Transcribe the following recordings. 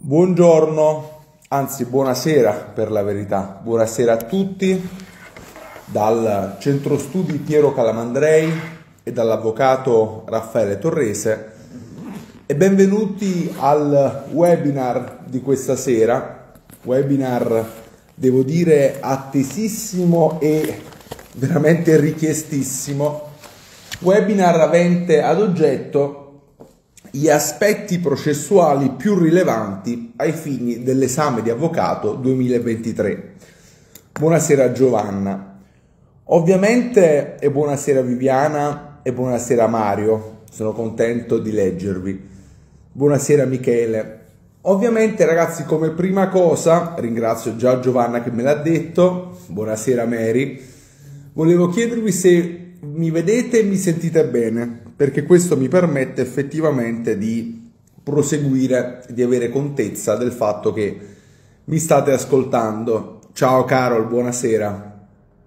Buongiorno, anzi buonasera per la verità, buonasera a tutti dal centro studi Piero Calamandrei e dall'avvocato Raffaele Torrese e benvenuti al webinar di questa sera, webinar devo dire attesissimo e veramente richiestissimo, webinar avente ad oggetto gli aspetti processuali più rilevanti ai fini dell'esame di avvocato 2023. Buonasera Giovanna. Ovviamente e buonasera Viviana e buonasera Mario, sono contento di leggervi. Buonasera Michele. Ovviamente ragazzi, come prima cosa, ringrazio già Giovanna che me l'ha detto, buonasera Mary, volevo chiedervi se mi vedete e mi sentite bene, perché questo mi permette effettivamente di proseguire, di avere contezza del fatto che mi state ascoltando. Ciao Carol, buonasera.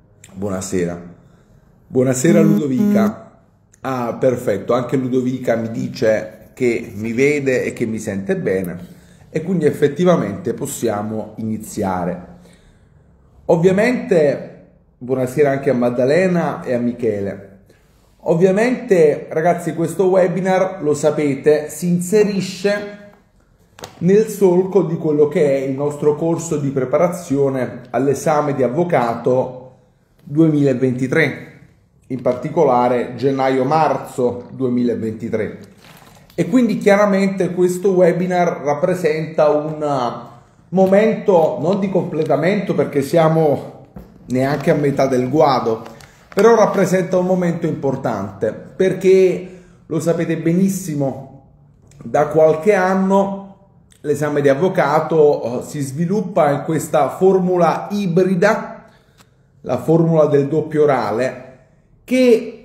Buonasera Ludovica. Ah, perfetto, anche Ludovica mi dice che mi vede e che mi sente bene e quindi effettivamente possiamo iniziare. Ovviamente buonasera anche a Maddalena e a Michele. Ovviamente ragazzi questo webinar, lo sapete, si inserisce nel solco di quello che è il nostro corso di preparazione all'esame di avvocato 2023, in particolare gennaio-marzo 2023. E quindi chiaramente questo webinar rappresenta un momento non di completamento perché siamo neanche a metà del guado, però rappresenta un momento importante perché lo sapete benissimo, da qualche anno l'esame di avvocato si sviluppa in questa formula ibrida, la formula del doppio orale, che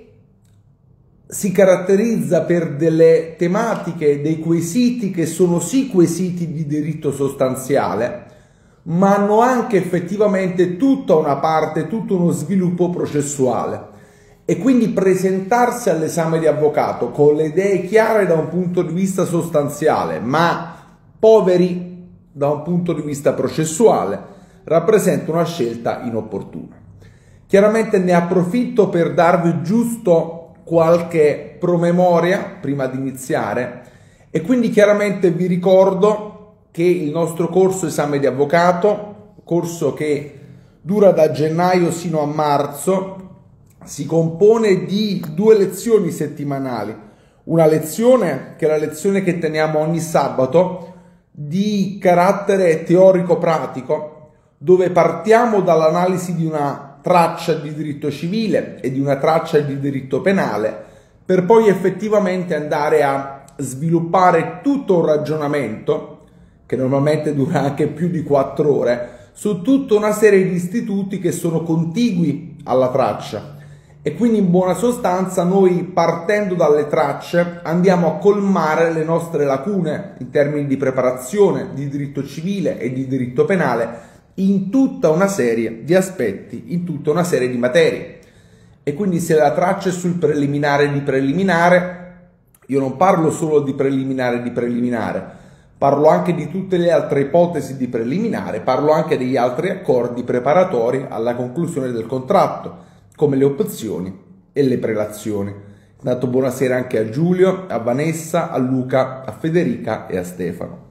si caratterizza per delle tematiche, dei quesiti che sono sì quesiti di diritto sostanziale, ma hanno anche effettivamente tutta una parte, tutto uno sviluppo processuale e quindi presentarsi all'esame di avvocato con le idee chiare da un punto di vista sostanziale ma poveri da un punto di vista processuale rappresenta una scelta inopportuna. Chiaramente ne approfitto per darvi giusto qualche promemoria prima di iniziare e quindi chiaramente vi ricordo che il nostro corso esame di avvocato, corso che dura da gennaio sino a marzo, si compone di 2 lezioni settimanali. Una lezione, che è la lezione che teniamo ogni sabato, di carattere teorico-pratico, dove partiamo dall'analisi di una traccia di diritto civile e di una traccia di diritto penale, per poi effettivamente andare a sviluppare tutto un ragionamento che normalmente dura anche più di 4 ore, su tutta una serie di istituti che sono contigui alla traccia. E quindi in buona sostanza noi, partendo dalle tracce, andiamo a colmare le nostre lacune in termini di preparazione di diritto civile e di diritto penale in tutta una serie di aspetti, in tutta una serie di materie. E quindi se la traccia è sul preliminare di preliminare, io non parlo solo di preliminare, parlo anche di tutte le altre ipotesi di preliminare, parlo anche degli altri accordi preparatori alla conclusione del contratto, come le opzioni e le prelazioni. Intanto buonasera anche a Giulio, a Vanessa, a Luca, a Federica e a Stefano.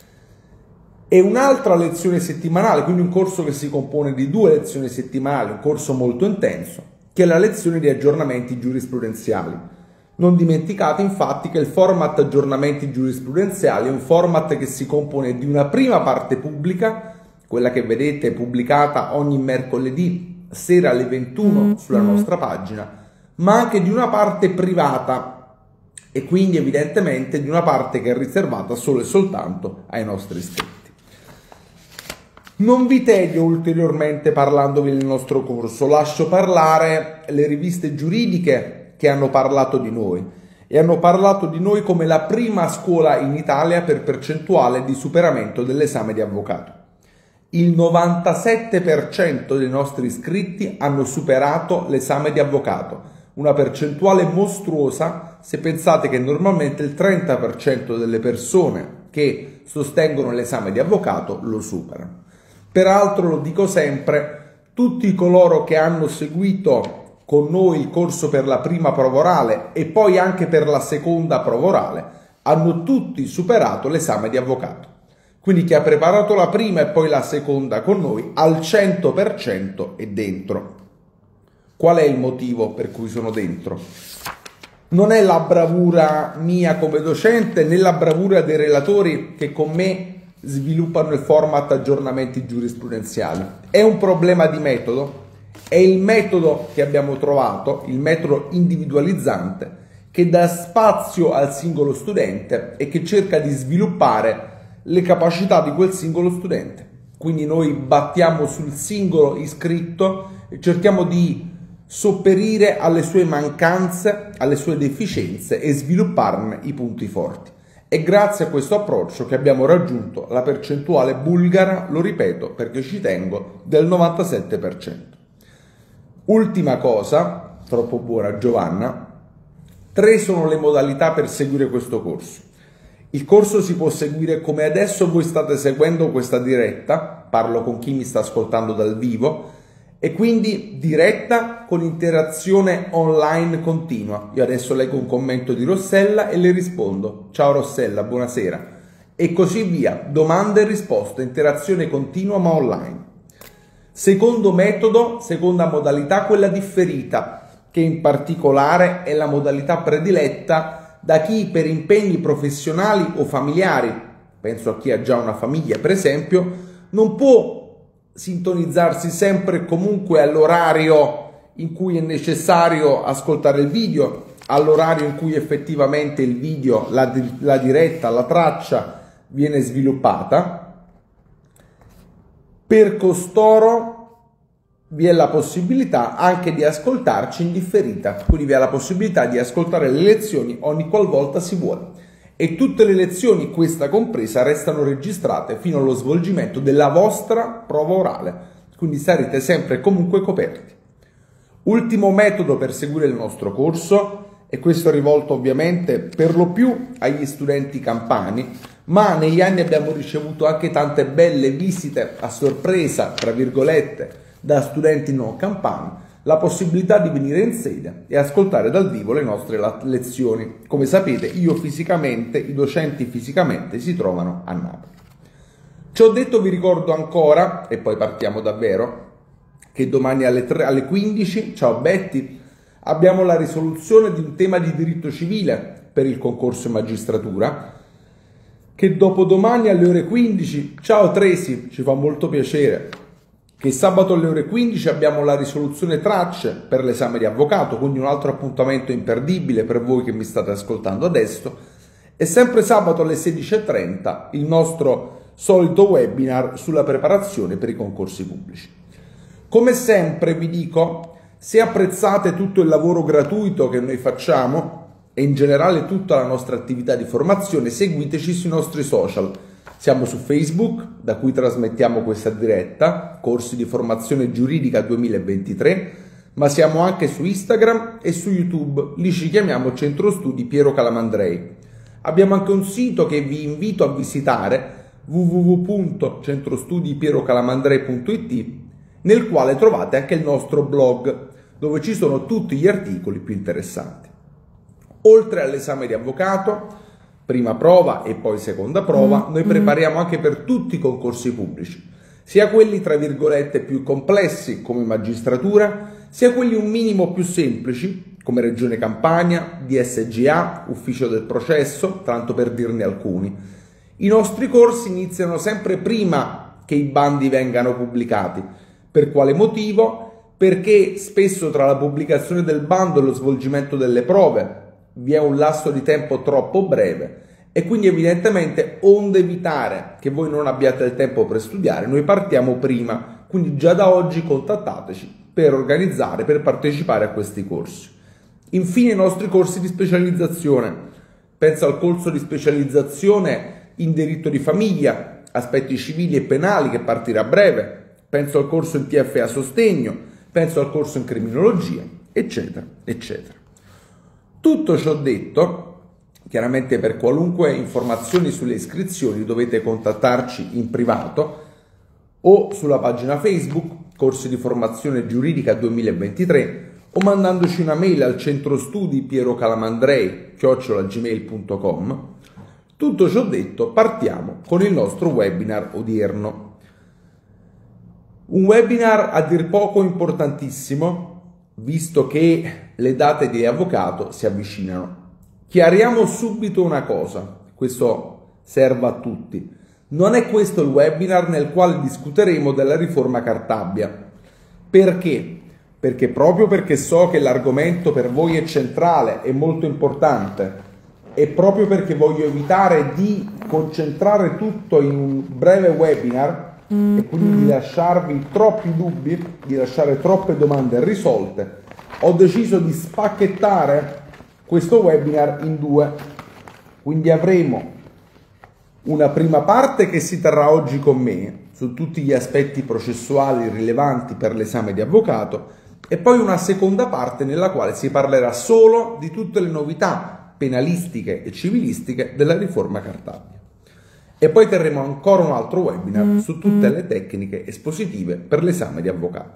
E un'altra lezione settimanale, quindi un corso che si compone di 2 lezioni settimanali, un corso molto intenso, che è la lezione di aggiornamenti giurisprudenziali. Non dimenticate infatti che il format aggiornamenti giurisprudenziali è un format che si compone di una prima parte pubblica, quella che vedete pubblicata ogni mercoledì sera alle 21 sulla nostra pagina, ma anche di una parte privata e quindi evidentemente di una parte che è riservata solo e soltanto ai nostri iscritti. Non vi tedio ulteriormente parlandovi del nostro corso, lascio parlare le riviste giuridiche che hanno parlato di noi e hanno parlato di noi come la prima scuola in Italia per percentuale di superamento dell'esame di avvocato. Il 97% dei nostri iscritti hanno superato l'esame di avvocato, una percentuale mostruosa se pensate che normalmente il 30% delle persone che sostengono l'esame di avvocato lo superano. Peraltro, lo dico sempre, tutti coloro che hanno seguito con noi il corso per la prima prova orale e poi anche per la seconda prova orale hanno tutti superato l'esame di avvocato. Quindi chi ha preparato la prima e poi la seconda con noi al 100% è dentro. Qual è il motivo per cui sono dentro? Non è la bravura mia come docente né la bravura dei relatori che con me sviluppano il format aggiornamenti giurisprudenziali. È un problema di metodo, è il metodo che abbiamo trovato, il metodo individualizzante, che dà spazio al singolo studente e che cerca di sviluppare le capacità di quel singolo studente. Quindi noi battiamo sul singolo iscritto e cerchiamo di sopperire alle sue mancanze, alle sue deficienze e svilupparne i punti forti. È grazie a questo approccio che abbiamo raggiunto la percentuale bulgara, lo ripeto perché ci tengo, del 97%. Ultima cosa, troppo buona Giovanna, 3 sono le modalità per seguire questo corso. Il corso si può seguire come adesso voi state seguendo questa diretta, parlo con chi mi sta ascoltando dal vivo, e quindi diretta con interazione online continua. Io adesso leggo un commento di Rossella e le rispondo. Ciao Rossella, buonasera. E così via, domande e risposte, interazione continua ma online. Secondo metodo, seconda modalità, quella differita, che in particolare è la modalità prediletta da chi per impegni professionali o familiari, penso a chi ha già una famiglia per esempio, non può sintonizzarsi sempre e comunque all'orario in cui è necessario ascoltare il video, all'orario in cui effettivamente il video, la diretta, la traccia viene sviluppata. Per costoro vi è la possibilità anche di ascoltarci in differita, quindi vi è la possibilità di ascoltare le lezioni ogni qualvolta si vuole. E tutte le lezioni, questa compresa, restano registrate fino allo svolgimento della vostra prova orale, quindi sarete sempre e comunque coperti. Ultimo metodo per seguire il nostro corso, e questo è rivolto ovviamente per lo più agli studenti campani, ma negli anni abbiamo ricevuto anche tante belle visite a sorpresa, tra virgolette, da studenti non campani, la possibilità di venire in sede e ascoltare dal vivo le nostre lezioni. Come sapete, io fisicamente, i docenti fisicamente si trovano a Napoli. Ciò detto, vi ricordo ancora, e poi partiamo davvero, che domani alle 15, ciao Betty, abbiamo la risoluzione di un tema di diritto civile per il concorso in magistratura, che dopodomani alle ore 15, ciao Tracy, ci fa molto piacere, che sabato alle ore 15 abbiamo la risoluzione tracce per l'esame di avvocato, quindi un altro appuntamento imperdibile per voi che mi state ascoltando adesso, e sempre sabato alle 16:30 il nostro solito webinar sulla preparazione per i concorsi pubblici. Come sempre vi dico, se apprezzate tutto il lavoro gratuito che noi facciamo e in generale tutta la nostra attività di formazione, seguiteci sui nostri social. Siamo su Facebook, da cui trasmettiamo questa diretta, corsi di formazione giuridica 2023, ma siamo anche su Instagram e su YouTube, lì ci chiamiamo Centro Studi Piero Calamandrei. Abbiamo anche un sito che vi invito a visitare, www.centrostudipierocalamandrei.it, nel quale trovate anche il nostro blog, dove ci sono tutti gli articoli più interessanti. Oltre all'esame di avvocato, prima prova e poi seconda prova, noi prepariamo anche per tutti i concorsi pubblici, sia quelli tra virgolette più complessi come magistratura, sia quelli un minimo più semplici come Regione Campania, DSGA, Ufficio del Processo, tanto per dirne alcuni. I nostri corsi iniziano sempre prima che i bandi vengano pubblicati. Per quale motivo? Perché spesso tra la pubblicazione del bando e lo svolgimento delle prove vi è un lasso di tempo troppo breve e quindi evidentemente, onde evitare che voi non abbiate il tempo per studiare, noi partiamo prima, quindi già da oggi contattateci per organizzare, per partecipare a questi corsi. Infine i nostri corsi di specializzazione, penso al corso di specializzazione in diritto di famiglia, aspetti civili e penali che partirà a breve, penso al corso in TFA sostegno, penso al corso in criminologia, eccetera, eccetera. Tutto ciò detto, Chiaramente per qualunque informazione sulle iscrizioni dovete contattarci in privato o sulla pagina Facebook Corsi di Formazione Giuridica 2023 o mandandoci una mail al centro studi pierocalamandrei@gmail.com. Tutto ciò detto, partiamo con il nostro webinar odierno. Un webinar a dir poco importantissimo, visto che le date di avvocato si avvicinano. Chiariamo subito una cosa, questo serve a tutti. Non è questo il webinar nel quale discuteremo della riforma Cartabia. Perché? Perché proprio perché so che l'argomento per voi è centrale, è molto importante, e proprio perché voglio evitare di concentrare tutto in un breve webinar e quindi di lasciarvi troppi dubbi, di lasciare troppe domande irrisolte, ho deciso di spacchettare questo webinar in due. Quindi avremo una prima parte che si terrà oggi con me su tutti gli aspetti processuali rilevanti per l'esame di avvocato e poi una seconda parte nella quale si parlerà solo di tutte le novità penalistiche e civilistiche della riforma Cartabia. E poi terremo ancora un altro webinar su tutte le tecniche espositive per l'esame di avvocato.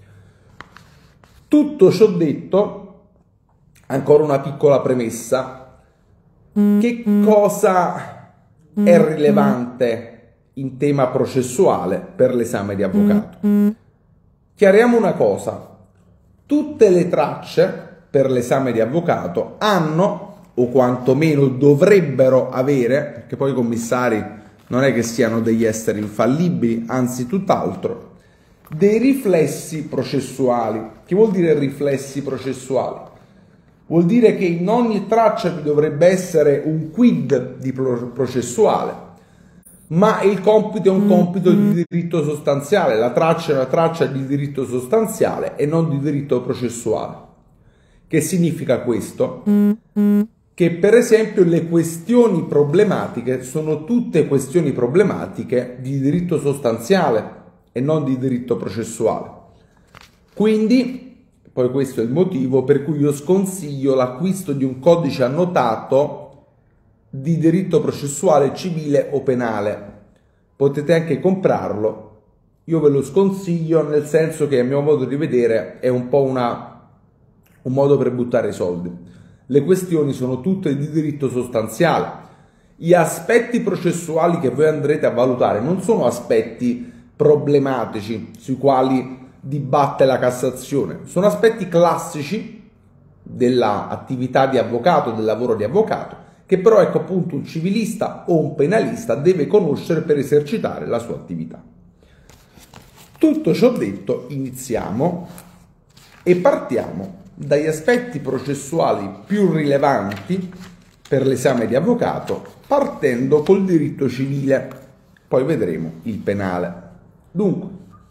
Tutto ciò detto, ancora una piccola premessa. Che cosa è rilevante in tema processuale per l'esame di avvocato? Chiariamo una cosa. Tutte le tracce per l'esame di avvocato hanno, o quantomeno dovrebbero avere, perché poi i commissari non è che siano degli esseri infallibili, anzi tutt'altro, dei riflessi processuali. Che vuol dire riflessi processuali? Vuol dire che in ogni traccia vi dovrebbe essere un quid di processuale, ma il compito è un compito di diritto sostanziale, la traccia è una traccia di diritto sostanziale e non di diritto processuale. Che significa questo? Che per esempio le questioni problematiche sono tutte questioni problematiche di diritto sostanziale e non di diritto processuale. Quindi, poi questo è il motivo per cui io sconsiglio l'acquisto di un codice annotato di diritto processuale civile o penale. Potete anche comprarlo, io ve lo sconsiglio nel senso che a mio modo di vedere è un po' un modo per buttare i soldi. Le questioni sono tutte di diritto sostanziale. Gli aspetti processuali che voi andrete a valutare non sono aspetti problematici sui quali dibatte la Cassazione, sono aspetti classici dell'attività di avvocato, del lavoro di avvocato, che però ecco appunto un civilista o un penalista deve conoscere per esercitare la sua attività. Tutto ciò detto, iniziamo e partiamo dagli aspetti processuali più rilevanti per l'esame di avvocato, partendo col diritto civile, poi vedremo il penale. Dunque,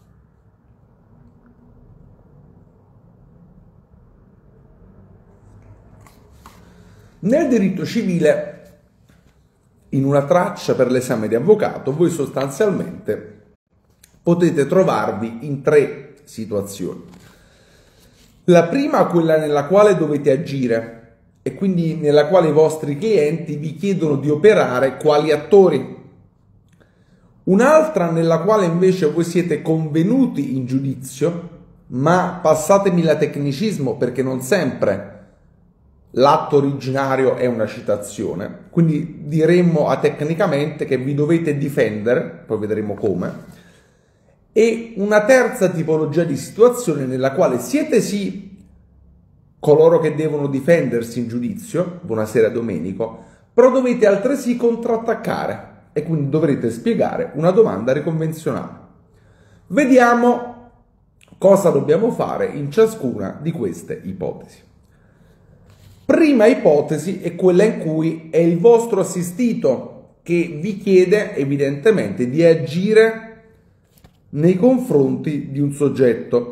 nel diritto civile, in una traccia per l'esame di avvocato, voi sostanzialmente potete trovarvi in tre situazioni. La prima, quella nella quale dovete agire e quindi nella quale i vostri clienti vi chiedono di operare quali attori. Un'altra nella quale invece voi siete convenuti in giudizio, ma passatemi la tecnicismo perché non sempre l'atto originario è una citazione, quindi diremmo tecnicamente che vi dovete difendere, poi vedremo come, e una terza tipologia di situazione nella quale siete sì coloro che devono difendersi in giudizio, buonasera Domenico, però dovete altresì contrattaccare e quindi dovrete spiegare una domanda riconvenzionale. Vediamo cosa dobbiamo fare in ciascuna di queste ipotesi. Prima ipotesi è quella in cui è il vostro assistito che vi chiede evidentemente di agire nei confronti di un soggetto.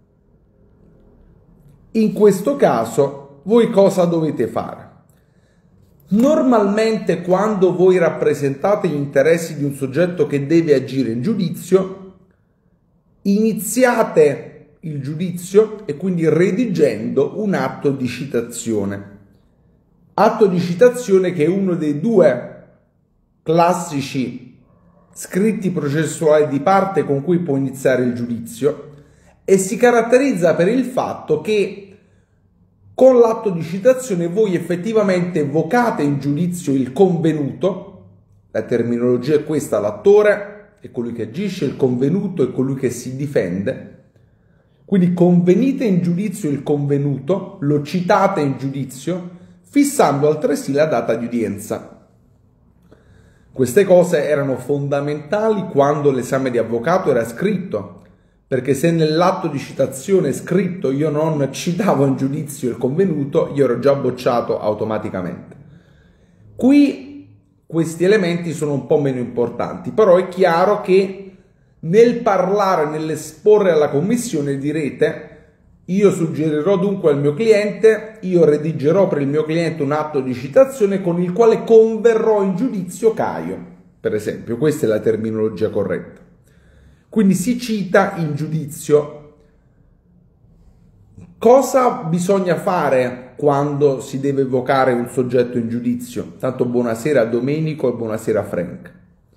In questo caso voi cosa dovete fare? Normalmente quando voi rappresentate gli interessi di un soggetto che deve agire in giudizio, iniziate il giudizio e quindi redigendo un atto di citazione. Atto di citazione che è uno dei due classici scritti processuali di parte con cui può iniziare il giudizio e si caratterizza per il fatto che con l'atto di citazione voi effettivamente vocate in giudizio il convenuto, la terminologia è questa, l'attore è colui che agisce, il convenuto è colui che si difende, quindi convenite in giudizio il convenuto, lo citate in giudizio, fissando altresì la data di udienza. Queste cose erano fondamentali quando l'esame di avvocato era scritto, perché se nell'atto di citazione scritto io non citavo in giudizio il convenuto, io ero già bocciato automaticamente. Qui questi elementi sono un po' meno importanti, però è chiaro che nel parlare, nell'esporre alla commissione direte: io suggerirò dunque al mio cliente, io redigerò per il mio cliente un atto di citazione con il quale converrò in giudizio Caio, per esempio. Questa è la terminologia corretta. Quindi si cita in giudizio. Cosa bisogna fare quando si deve evocare un soggetto in giudizio? Tanto buonasera Domenico e buonasera Frank.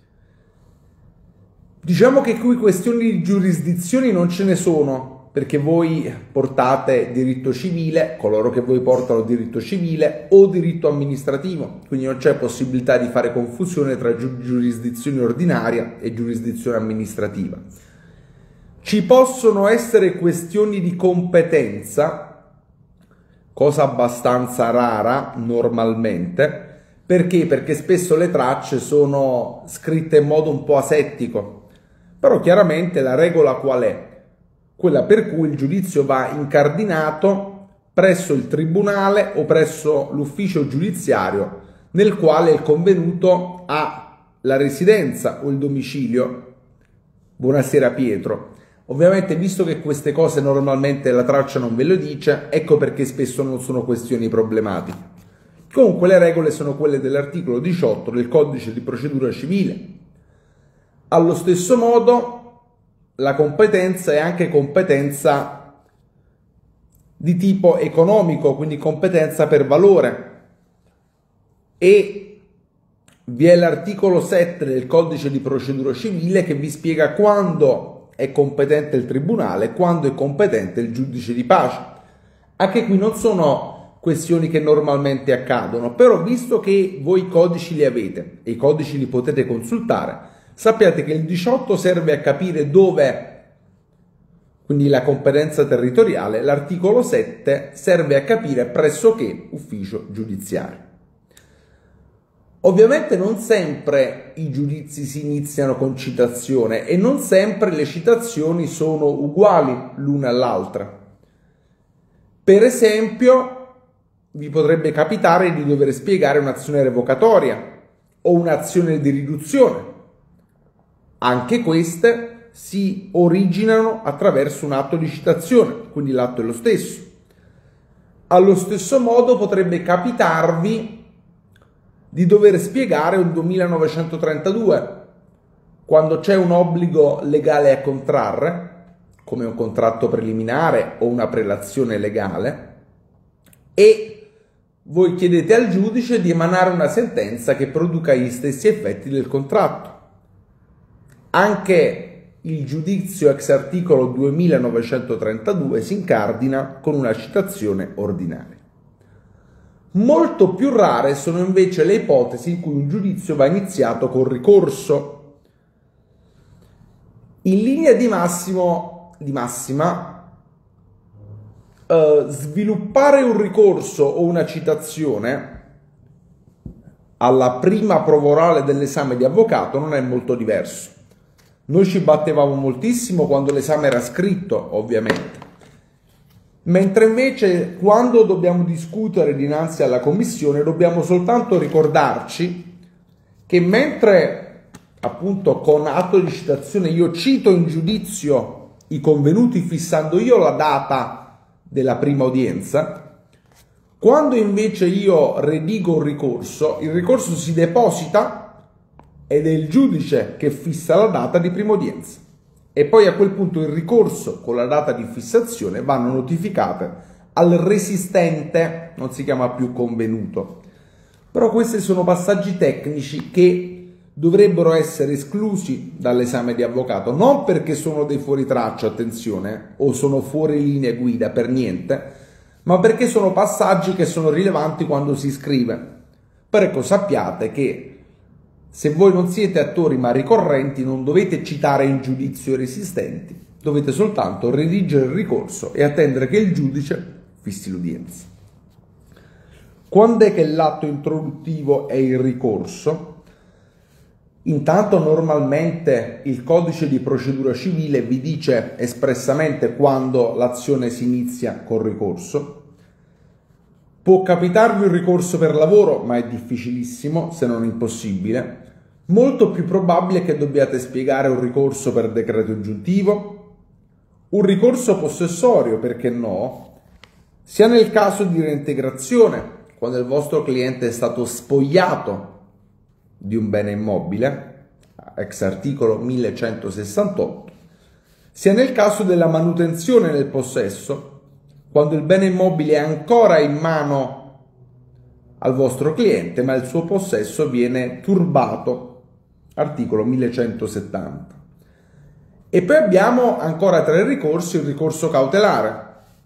Diciamo che qui questioni di giurisdizioni non ce ne sono, perché voi portate diritto civile, coloro che voi portano diritto civile o diritto amministrativo, quindi non c'è possibilità di fare confusione tra giurisdizione ordinaria e giurisdizione amministrativa. Ci possono essere questioni di competenza, cosa abbastanza rara normalmente, perché? Perché spesso le tracce sono scritte in modo un po' asettico, però chiaramente la regola qual è? Quella per cui il giudizio va incardinato presso il tribunale o presso l'ufficio giudiziario nel quale il convenuto ha la residenza o il domicilio. Buonasera Pietro. Ovviamente, visto che queste cose normalmente la traccia non ve lo dice, ecco perché spesso non sono questioni problematiche. Comunque le regole sono quelle dell'articolo 18 del Codice di procedura civile. Allo stesso modo la competenza è anche competenza di tipo economico, quindi competenza per valore, e vi è l'articolo 7 del Codice di procedura civile che vi spiega quando è competente il tribunale e quando è competente il giudice di pace. Anche qui non sono questioni che normalmente accadono, però visto che voi i codici li avete e i codici li potete consultare, sappiate che il 18 serve a capire dove, quindi la competenza territoriale, l'articolo 7 serve a capire presso che ufficio giudiziario. Ovviamente non sempre i giudizi si iniziano con citazione e non sempre le citazioni sono uguali l'una all'altra. Per esempio, vi potrebbe capitare di dover spiegare un'azione revocatoria o un'azione di riduzione. Anche queste si originano attraverso un atto di citazione, quindi l'atto è lo stesso. Allo stesso modo potrebbe capitarvi di dover spiegare un 2932, quando c'è un obbligo legale a contrarre, come un contratto preliminare o una prelazione legale, e voi chiedete al giudice di emanare una sentenza che produca gli stessi effetti del contratto. Anche il giudizio ex articolo 2932 si incardina con una citazione ordinaria. Molto più rare sono invece le ipotesi in cui un giudizio va iniziato con ricorso. In linea di massima, sviluppare un ricorso o una citazione alla prima prova orale dell'esame di avvocato non è molto diverso. Noi ci battevamo moltissimo quando l'esame era scritto, ovviamente. Mentre invece quando dobbiamo discutere dinanzi alla commissione dobbiamo soltanto ricordarci che mentre appunto con atto di citazione io cito in giudizio i convenuti fissando io la data della prima udienza, quando invece io redigo un ricorso, il ricorso si deposita ed è il giudice che fissa la data di prima udienza. E poi a quel punto il ricorso con la data di fissazione vanno notificate al resistente, non si chiama più convenuto, Però questi sono passaggi tecnici che dovrebbero essere esclusi dall'esame di avvocato, non perché sono dei fuoritraccia, attenzione, o sono fuori linee guida, per niente, ma perché sono passaggi che sono rilevanti quando si scrive. Però ecco, sappiate che se voi non siete attori ma ricorrenti, non dovete citare in giudizio i resistenti, dovete soltanto redigere il ricorso e attendere che il giudice fissi l'udienza. Quando è che l'atto introduttivo è il ricorso? Intanto normalmente il codice di procedura civile vi dice espressamente quando l'azione si inizia col ricorso. Può capitarvi un ricorso per lavoro, ma è difficilissimo, se non impossibile. Molto più probabile che dobbiate spiegare un ricorso per decreto ingiuntivo, un ricorso possessorio, perché no, sia nel caso di reintegrazione, quando il vostro cliente è stato spogliato di un bene immobile, ex articolo 1168, sia nel caso della manutenzione nel possesso, quando il bene immobile è ancora in mano al vostro cliente, ma il suo possesso viene turbato, articolo 1170. E poi abbiamo ancora tra i ricorsi il ricorso cautelare.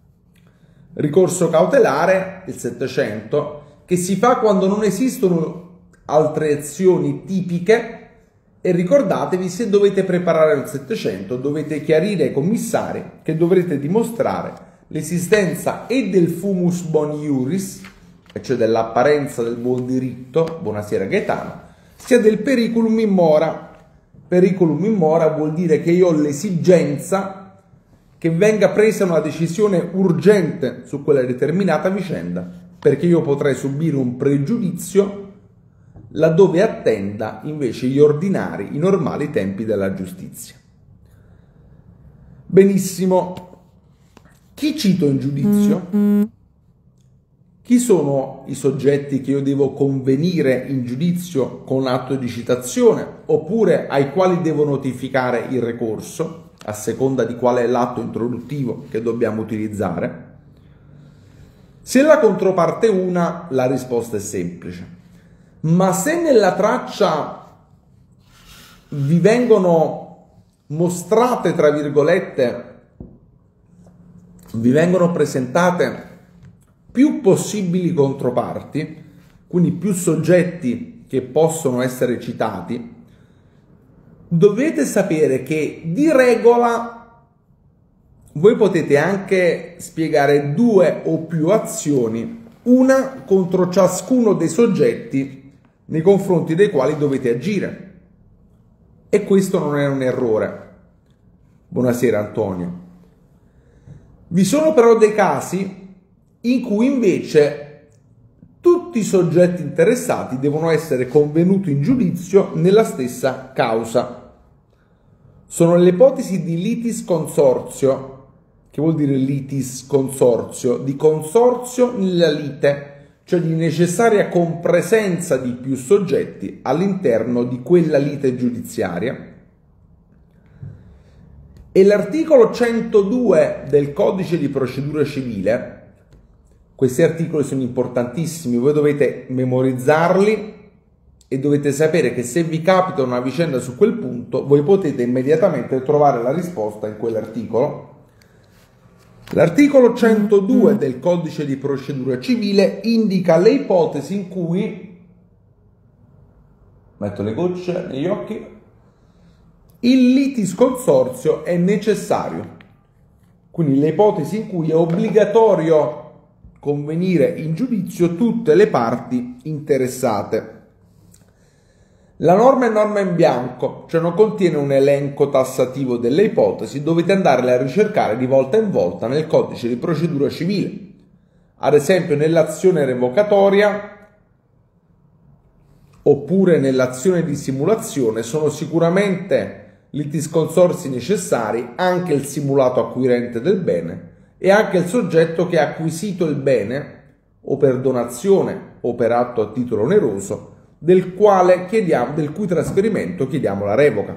Ricorso cautelare, il 700, che si fa quando non esistono altre azioni tipiche, e ricordatevi, se dovete preparare il 700 dovete chiarire ai commissari che dovrete dimostrare l'esistenza e del fumus boni iuris, cioè dell'apparenza del buon diritto, buonasera Gaetano, sia del periculum in mora. Periculum in mora vuol dire che io ho l'esigenza che venga presa una decisione urgente su quella determinata vicenda, perché io potrei subire un pregiudizio laddove attenda invece gli ordinari, i normali tempi della giustizia. Benissimo. Chi cito in giudizio? Chi sono i soggetti che io devo convenire in giudizio con atto di citazione, oppure ai quali devo notificare il ricorso, a seconda di qual è l'atto introduttivo che dobbiamo utilizzare? Se la controparte è una, la risposta è semplice. Ma se nella traccia vi vengono mostrate, tra virgolette, vi vengono presentate più possibili controparti, quindi più soggetti che possono essere citati, dovete sapere che di regola voi potete anche spiegare 2 o più azioni, una contro ciascuno dei soggetti nei confronti dei quali dovete agire. E questo non è un errore. Buonasera Antonio. Vi sono però dei casi in cui invece tutti i soggetti interessati devono essere convenuti in giudizio nella stessa causa. Sono le ipotesi di litis consorzio. Che vuol dire litis consorzio? Di consorzio nella lite, cioè di necessaria compresenza di più soggetti all'interno di quella lite giudiziaria. E l'articolo 102 del Codice di procedura civile, questi articoli sono importantissimi, voi dovete memorizzarli e dovete sapere che se vi capita una vicenda su quel punto, voi potete immediatamente trovare la risposta in quell'articolo. L'articolo 102 del Codice di procedura civile indica le ipotesi in cui, metto le gocce negli occhi, il litis consorzio è necessario. Quindi le ipotesi in cui è obbligatorio convenire in giudizio tutte le parti interessate. La norma è norma in bianco, cioè non contiene un elenco tassativo delle ipotesi, dovete andarle a ricercare di volta in volta nel codice di procedura civile. Ad esempio nell'azione revocatoria oppure nell'azione di simulazione sono sicuramente litis consorzi necessari anche il simulato acquirente del bene e anche il soggetto che ha acquisito il bene o per donazione o per atto a titolo oneroso, del cui trasferimento chiediamo la revoca.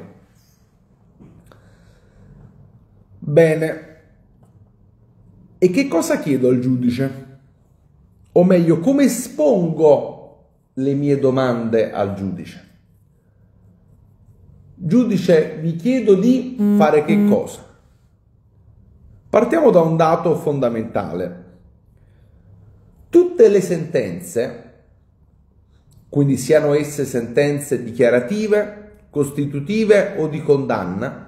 Bene, e che cosa chiedo al giudice? O meglio, come espongo le mie domande al giudice. Giudice, vi chiedo di fare che cosa? Partiamo da un dato fondamentale. Tutte le sentenze, quindi siano esse sentenze dichiarative, costitutive o di condanna,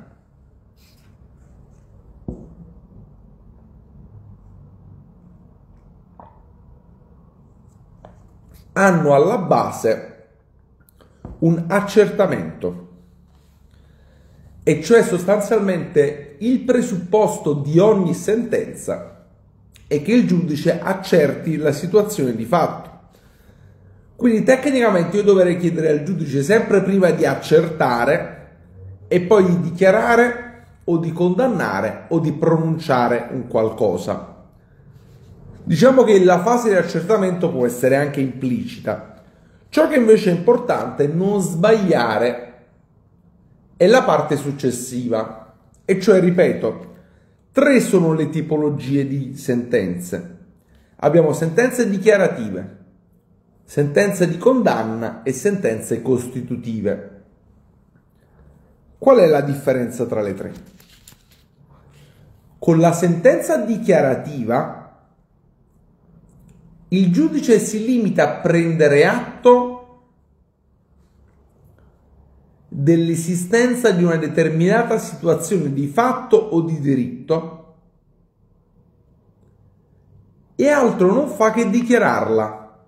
hanno alla base un accertamento, e cioè sostanzialmente il presupposto di ogni sentenza è che il giudice accerti la situazione di fatto. Quindi tecnicamente io dovrei chiedere al giudice sempre prima di accertare e poi di dichiarare o di condannare o di pronunciare un qualcosa. Diciamo che la fase di accertamento può essere anche implicita. Ciò che invece è importante è non sbagliare è la parte successiva, e cioè, ripeto, 3 sono le tipologie di sentenze. Abbiamo sentenze dichiarative, sentenze di condanna e sentenze costitutive. Qual è la differenza tra le 3? Con la sentenza dichiarativa il giudice si limita a prendere atto dell'esistenza di una determinata situazione di fatto o di diritto e altro non fa che dichiararla.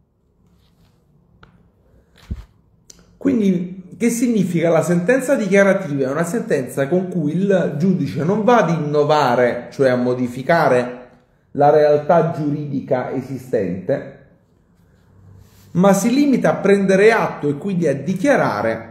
Quindi, che significa? La sentenza dichiarativa è una sentenza con cui il giudice non va ad innovare, cioè a modificare la realtà giuridica esistente, ma si limita a prendere atto e quindi a dichiarare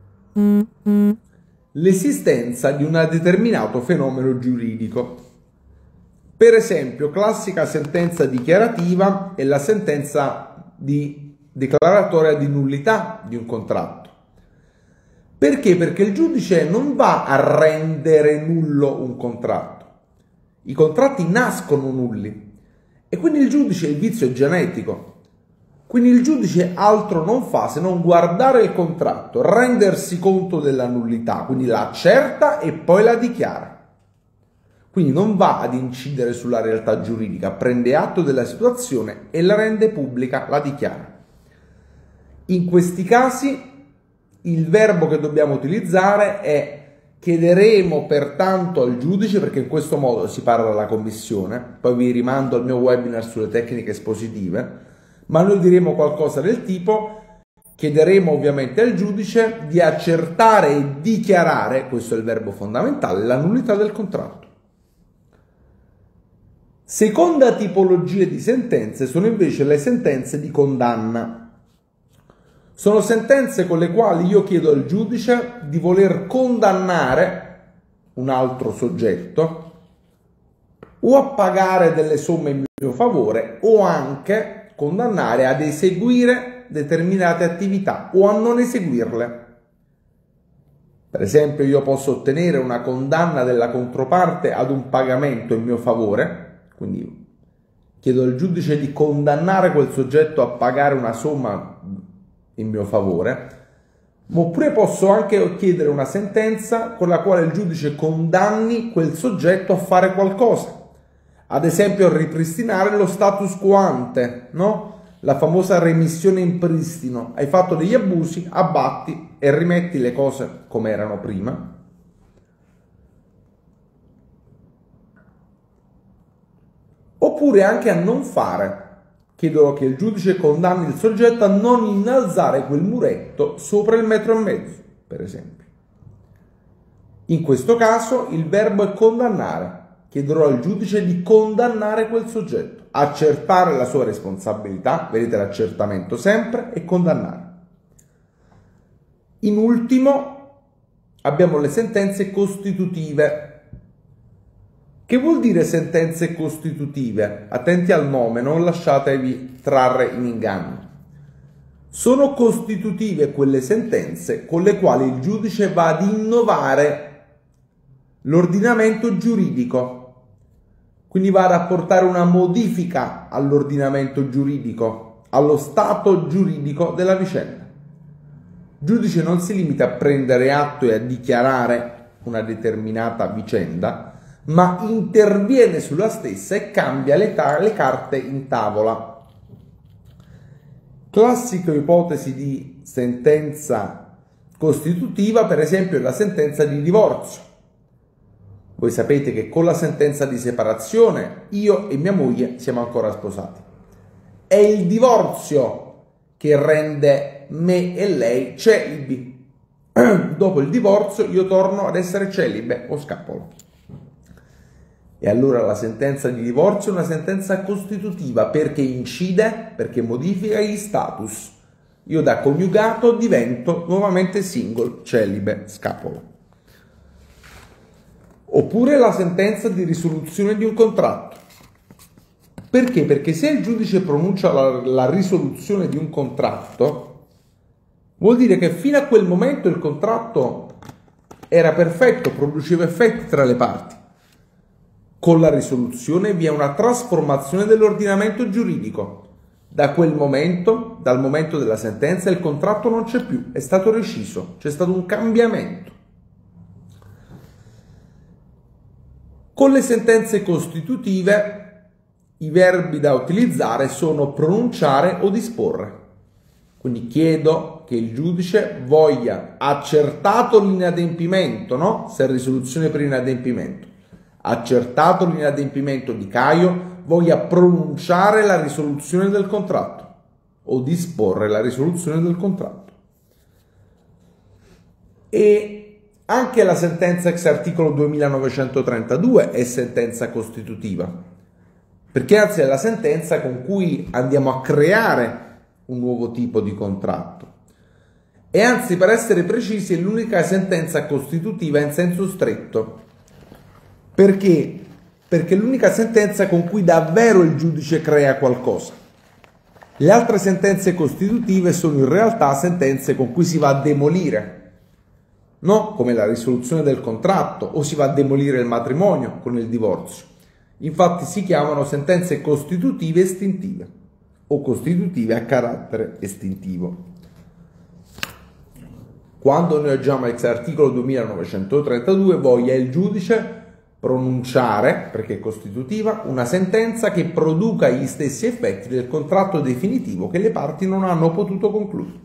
l'esistenza di un determinato fenomeno giuridico. Per esempio, classica sentenza dichiarativa è la sentenza di declaratoria di nullità di un contratto. Perché? Perché il giudice non va a rendere nullo un contratto. I contratti nascono nulli e quindi il giudice, il vizio è genetico. Quindi il giudice altro non fa se non guardare il contratto, rendersi conto della nullità, quindi la accerta e poi la dichiara. Quindi non va ad incidere sulla realtà giuridica, prende atto della situazione e la rende pubblica, la dichiara. In questi casi il verbo che dobbiamo utilizzare è: chiederemo pertanto al giudice, perché in questo modo si parla alla commissione, poi vi rimando al mio webinar sulle tecniche espositive, ma noi diremo qualcosa del tipo: chiederemo ovviamente al giudice di accertare e dichiarare, questo è il verbo fondamentale, la nullità del contratto. Seconda tipologia di sentenze sono invece le sentenze di condanna. Sono sentenze con le quali io chiedo al giudice di voler condannare un altro soggetto o a pagare delle somme in mio favore o anche condannare ad eseguire determinate attività o a non eseguirle. Per esempio, io posso ottenere una condanna della controparte ad un pagamento in mio favore, quindi chiedo al giudice di condannare quel soggetto a pagare una somma in mio favore, oppure posso anche chiedere una sentenza con la quale il giudice condanni quel soggetto a fare qualcosa, ad esempio a ripristinare lo status quo ante, no? La famosa remissione in pristino: hai fatto degli abusi, abbatti e rimetti le cose come erano prima. Oppure anche a non fare. Chiedo che il giudice condanni il soggetto a non innalzare quel muretto sopra il 1,5 metri, per esempio. In questo caso il verbo è condannare. Chiederò al giudice di condannare quel soggetto, accertare la sua responsabilità, vedete l'accertamento sempre, e condannare. In ultimo abbiamo le sentenze costitutive. Che vuol dire sentenze costitutive? Attenti al nome, non lasciatevi trarre in inganno. Sono costitutive quelle sentenze con le quali il giudice va ad innovare l'ordinamento giuridico, quindi va ad apportare una modifica all'ordinamento giuridico, allo stato giuridico della vicenda. Il giudice non si limita a prendere atto e a dichiarare una determinata vicenda, ma interviene sulla stessa e cambia le carte in tavola. Classica ipotesi di sentenza costitutiva, per esempio, è la sentenza di divorzio. Voi sapete che con la sentenza di separazione io e mia moglie siamo ancora sposati. È il divorzio che rende me e lei celibi. Dopo il divorzio io torno ad essere celibe o scappolo. E allora la sentenza di divorzio è una sentenza costitutiva perché incide, perché modifica gli status. Io da coniugato divento nuovamente single, celibe, scapolo. Oppure la sentenza di risoluzione di un contratto. Perché? Perché se il giudice pronuncia la risoluzione di un contratto, vuol dire che fino a quel momento il contratto era perfetto, produceva effetti tra le parti. Con la risoluzione vi è una trasformazione dell'ordinamento giuridico. Da quel momento, dal momento della sentenza, il contratto non c'è più, è stato rescisso, c'è stato un cambiamento. Con le sentenze costitutive i verbi da utilizzare sono pronunciare o disporre. Quindi chiedo che il giudice voglia, accertato l'inadempimento, no? Se è risoluzione per inadempimento, accertato l'inadempimento di Caio, voglia pronunciare la risoluzione del contratto o disporre la risoluzione del contratto. E anche la sentenza ex articolo 2932 è sentenza costitutiva, perché anzi è la sentenza con cui andiamo a creare un nuovo tipo di contratto. E anzi, per essere precisi, è l'unica sentenza costitutiva in senso stretto. Perché? Perché è l'unica sentenza con cui davvero il giudice crea qualcosa. Le altre sentenze costitutive sono in realtà sentenze con cui si va a demolire, no? Come la risoluzione del contratto, o si va a demolire il matrimonio con il divorzio. Infatti si chiamano sentenze costitutive estintive o costitutive a carattere estintivo. Quando noi leggiamo ex articolo 2932 voglia il giudice pronunciare, perché è costitutiva, una sentenza che produca gli stessi effetti del contratto definitivo che le parti non hanno potuto concludere.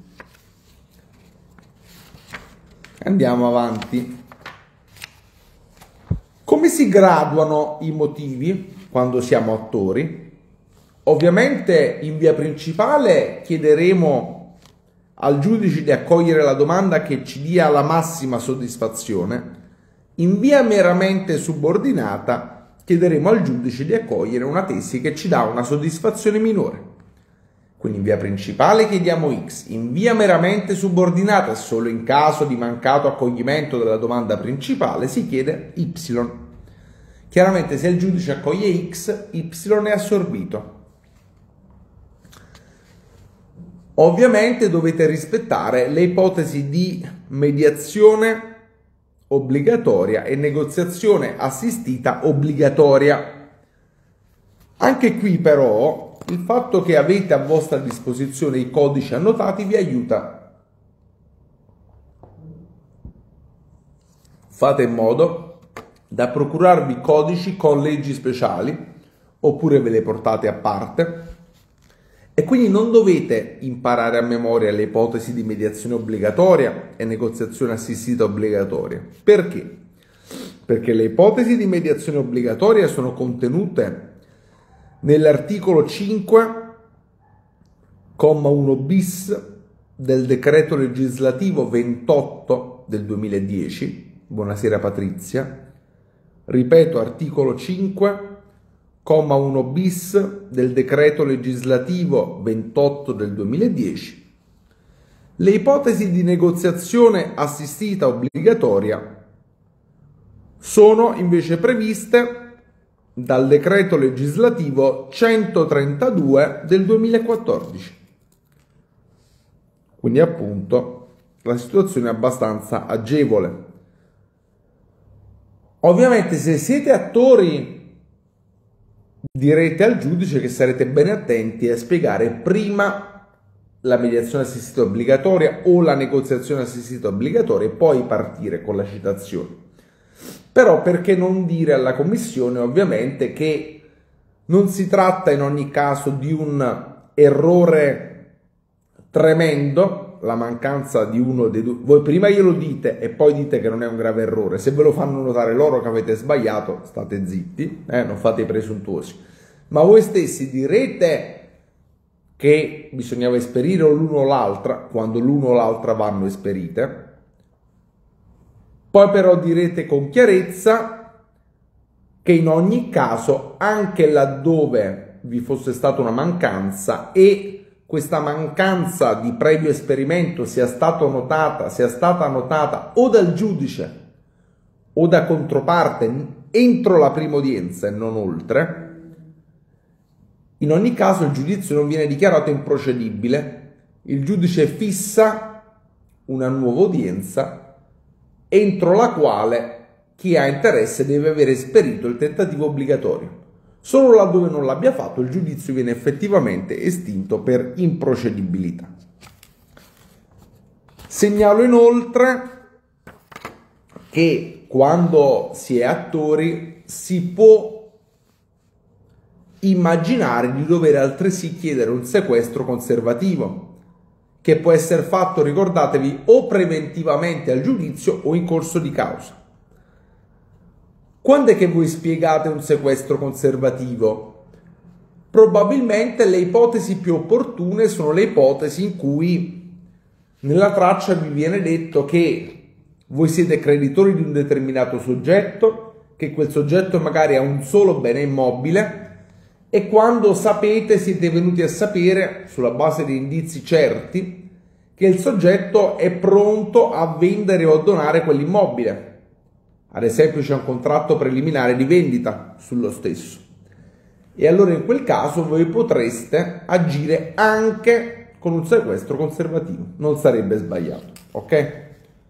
Andiamo avanti. Come si graduano i motivi quando siamo attori? Ovviamente in via principale chiederemo al giudice di accogliere la domanda che ci dia la massima soddisfazione. In via meramente subordinata chiederemo al giudice di accogliere una tesi che ci dà una soddisfazione minore. Quindi in via principale chiediamo X, in via meramente subordinata, solo in caso di mancato accoglimento della domanda principale, si chiede Y. Chiaramente se il giudice accoglie X, Y è assorbito. Ovviamente dovete rispettare le ipotesi di mediazione obbligatoria e negoziazione assistita obbligatoria. Anche qui però il fatto che avete a vostra disposizione i codici annotati vi aiuta. Fate in modo da procurarvi codici con leggi speciali oppure ve le portate a parte e quindi non dovete imparare a memoria le ipotesi di mediazione obbligatoria e negoziazione assistita obbligatoria. Perché? Perché le ipotesi di mediazione obbligatoria sono contenute nell'articolo 5, comma 1 bis del decreto legislativo 28 del 2010. Buonasera Patrizia. Ripeto, articolo 5, comma 1 bis del decreto legislativo 28 del 2010. Le ipotesi di negoziazione assistita obbligatoria sono invece previste dal decreto legislativo 132 del 2014. Quindi appunto la situazione è abbastanza agevole. Ovviamente se siete attori direte al giudice che sarete bene attenti a spiegare prima la mediazione assistita obbligatoria o la negoziazione assistita obbligatoria e poi partire con la citazione. Però perché non dire alla commissione ovviamente che non si tratta in ogni caso di un errore tremendo, la mancanza di uno dei due. Voi prima glielo dite e poi dite che non è un grave errore. Se ve lo fanno notare loro che avete sbagliato, state zitti, non fate i presuntuosi. Ma voi stessi direte che bisognava esperire l'uno o l'altra, quando l'uno o l'altra vanno esperite. Poi però direte con chiarezza che in ogni caso, anche laddove vi fosse stata una mancanza e questa mancanza di previo esperimento sia stata notata o dal giudice o da controparte entro la prima udienza e non oltre, in ogni caso il giudizio non viene dichiarato improcedibile, il giudice fissa una nuova udienza entro la quale chi ha interesse deve aver esperito il tentativo obbligatorio. Solo laddove non l'abbia fatto il giudizio viene effettivamente estinto per improcedibilità. Segnalo inoltre che quando si è attori si può immaginare di dover altresì chiedere un sequestro conservativo, che può essere fatto, ricordatevi, o preventivamente al giudizio o in corso di causa. Quando è che voi spiegate un sequestro conservativo? Probabilmente le ipotesi più opportune sono le ipotesi in cui nella traccia vi viene detto che voi siete creditori di un determinato soggetto, che quel soggetto magari ha un solo bene immobile e quando siete venuti a sapere, sulla base di indizi certi, che il soggetto è pronto a vendere o a donare quell'immobile. Ad esempio c'è un contratto preliminare di vendita sullo stesso. E allora in quel caso voi potreste agire anche con un sequestro conservativo. Non sarebbe sbagliato, ok?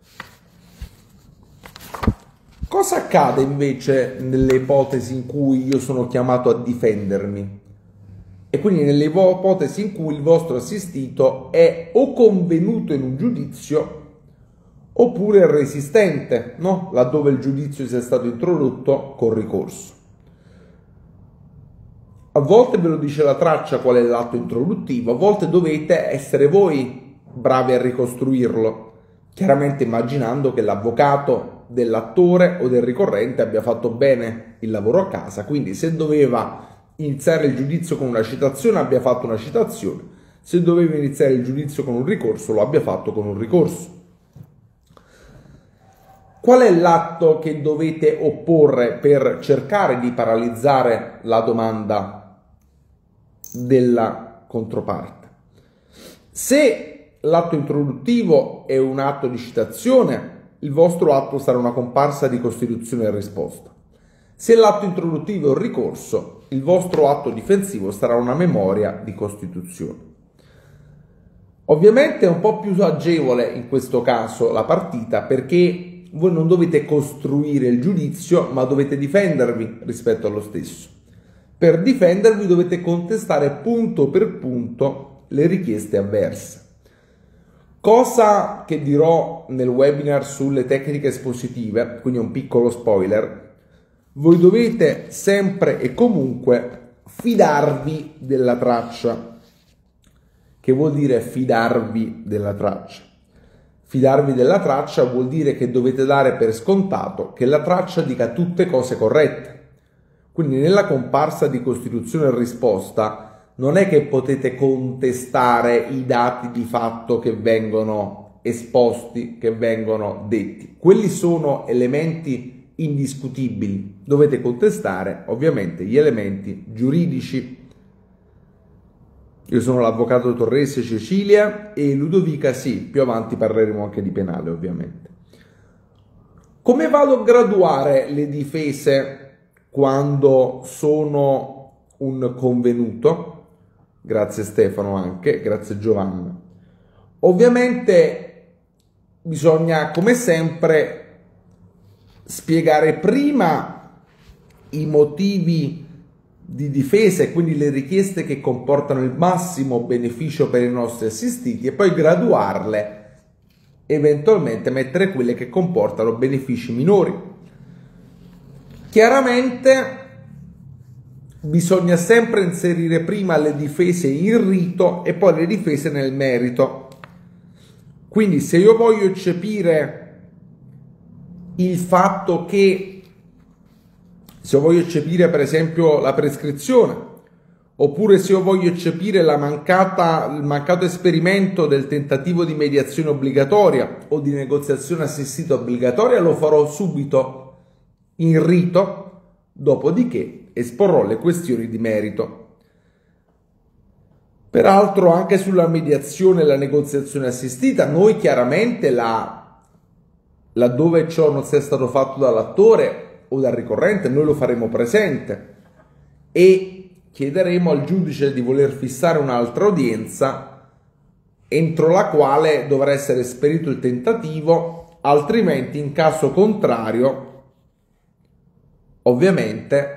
Cosa accade invece nelle ipotesi in cui io sono chiamato a difendermi? E quindi nelle ipotesi in cui il vostro assistito è o convenuto in un giudizio oppure resistente, no? Laddove il giudizio sia stato introdotto con ricorso. A volte ve lo dice la traccia qual è l'atto introduttivo, a volte dovete essere voi bravi a ricostruirlo, chiaramente immaginando che l'avvocato dell'attore o del ricorrente abbia fatto bene il lavoro a casa, quindi se doveva iniziare il giudizio con una citazione abbia fatto una citazione, se doveva iniziare il giudizio con un ricorso lo abbia fatto con un ricorso. Qual è l'atto che dovete opporre per cercare di paralizzare la domanda della controparte? Se l'atto introduttivo è un atto di citazione, il vostro atto sarà una comparsa di costituzione e risposta. Se l'atto introduttivo è un ricorso, il vostro atto difensivo sarà una memoria di costituzione. Ovviamente è un po' più agevole in questo caso la partita perché voi non dovete costruire il giudizio, ma dovete difendervi rispetto allo stesso. Per difendervi dovete contestare punto per punto le richieste avverse. Cosa che dirò nel webinar sulle tecniche espositive, quindi un piccolo spoiler, voi dovete sempre e comunque fidarvi della traccia. Che vuol dire fidarvi della traccia? Fidarvi della traccia vuol dire che dovete dare per scontato che la traccia dica tutte cose corrette. Quindi nella comparsa di costituzione e risposta non è che potete contestare i dati di fatto che vengono esposti, che vengono detti. Quelli sono elementi indiscutibili. Dovete contestare ovviamente gli elementi giuridici. Io sono l'avvocato Torrese Cecilia e Ludovica sì, più avanti parleremo anche di penale ovviamente. Come vado a graduare le difese quando sono un convenuto? Grazie Stefano anche, grazie Giovanna. Ovviamente bisogna come sempre spiegare prima i motivi di difesa e quindi le richieste che comportano il massimo beneficio per i nostri assistiti e poi graduarle, eventualmente mettere quelle che comportano benefici minori. Chiaramente bisogna sempre inserire prima le difese in rito e poi le difese nel merito. Quindi se io voglio eccepire il fatto che, se io voglio eccepire per esempio la prescrizione, oppure se io voglio eccepire il mancato esperimento del tentativo di mediazione obbligatoria o di negoziazione assistita obbligatoria, lo farò subito in rito, dopodiché esporrò le questioni di merito. Peraltro anche sulla mediazione e la negoziazione assistita, noi chiaramente laddove ciò non sia stato fatto dall'attore o dal ricorrente, noi lo faremo presente e chiederemo al giudice di voler fissare un'altra udienza entro la quale dovrà essere esperito il tentativo, altrimenti in caso contrario ovviamente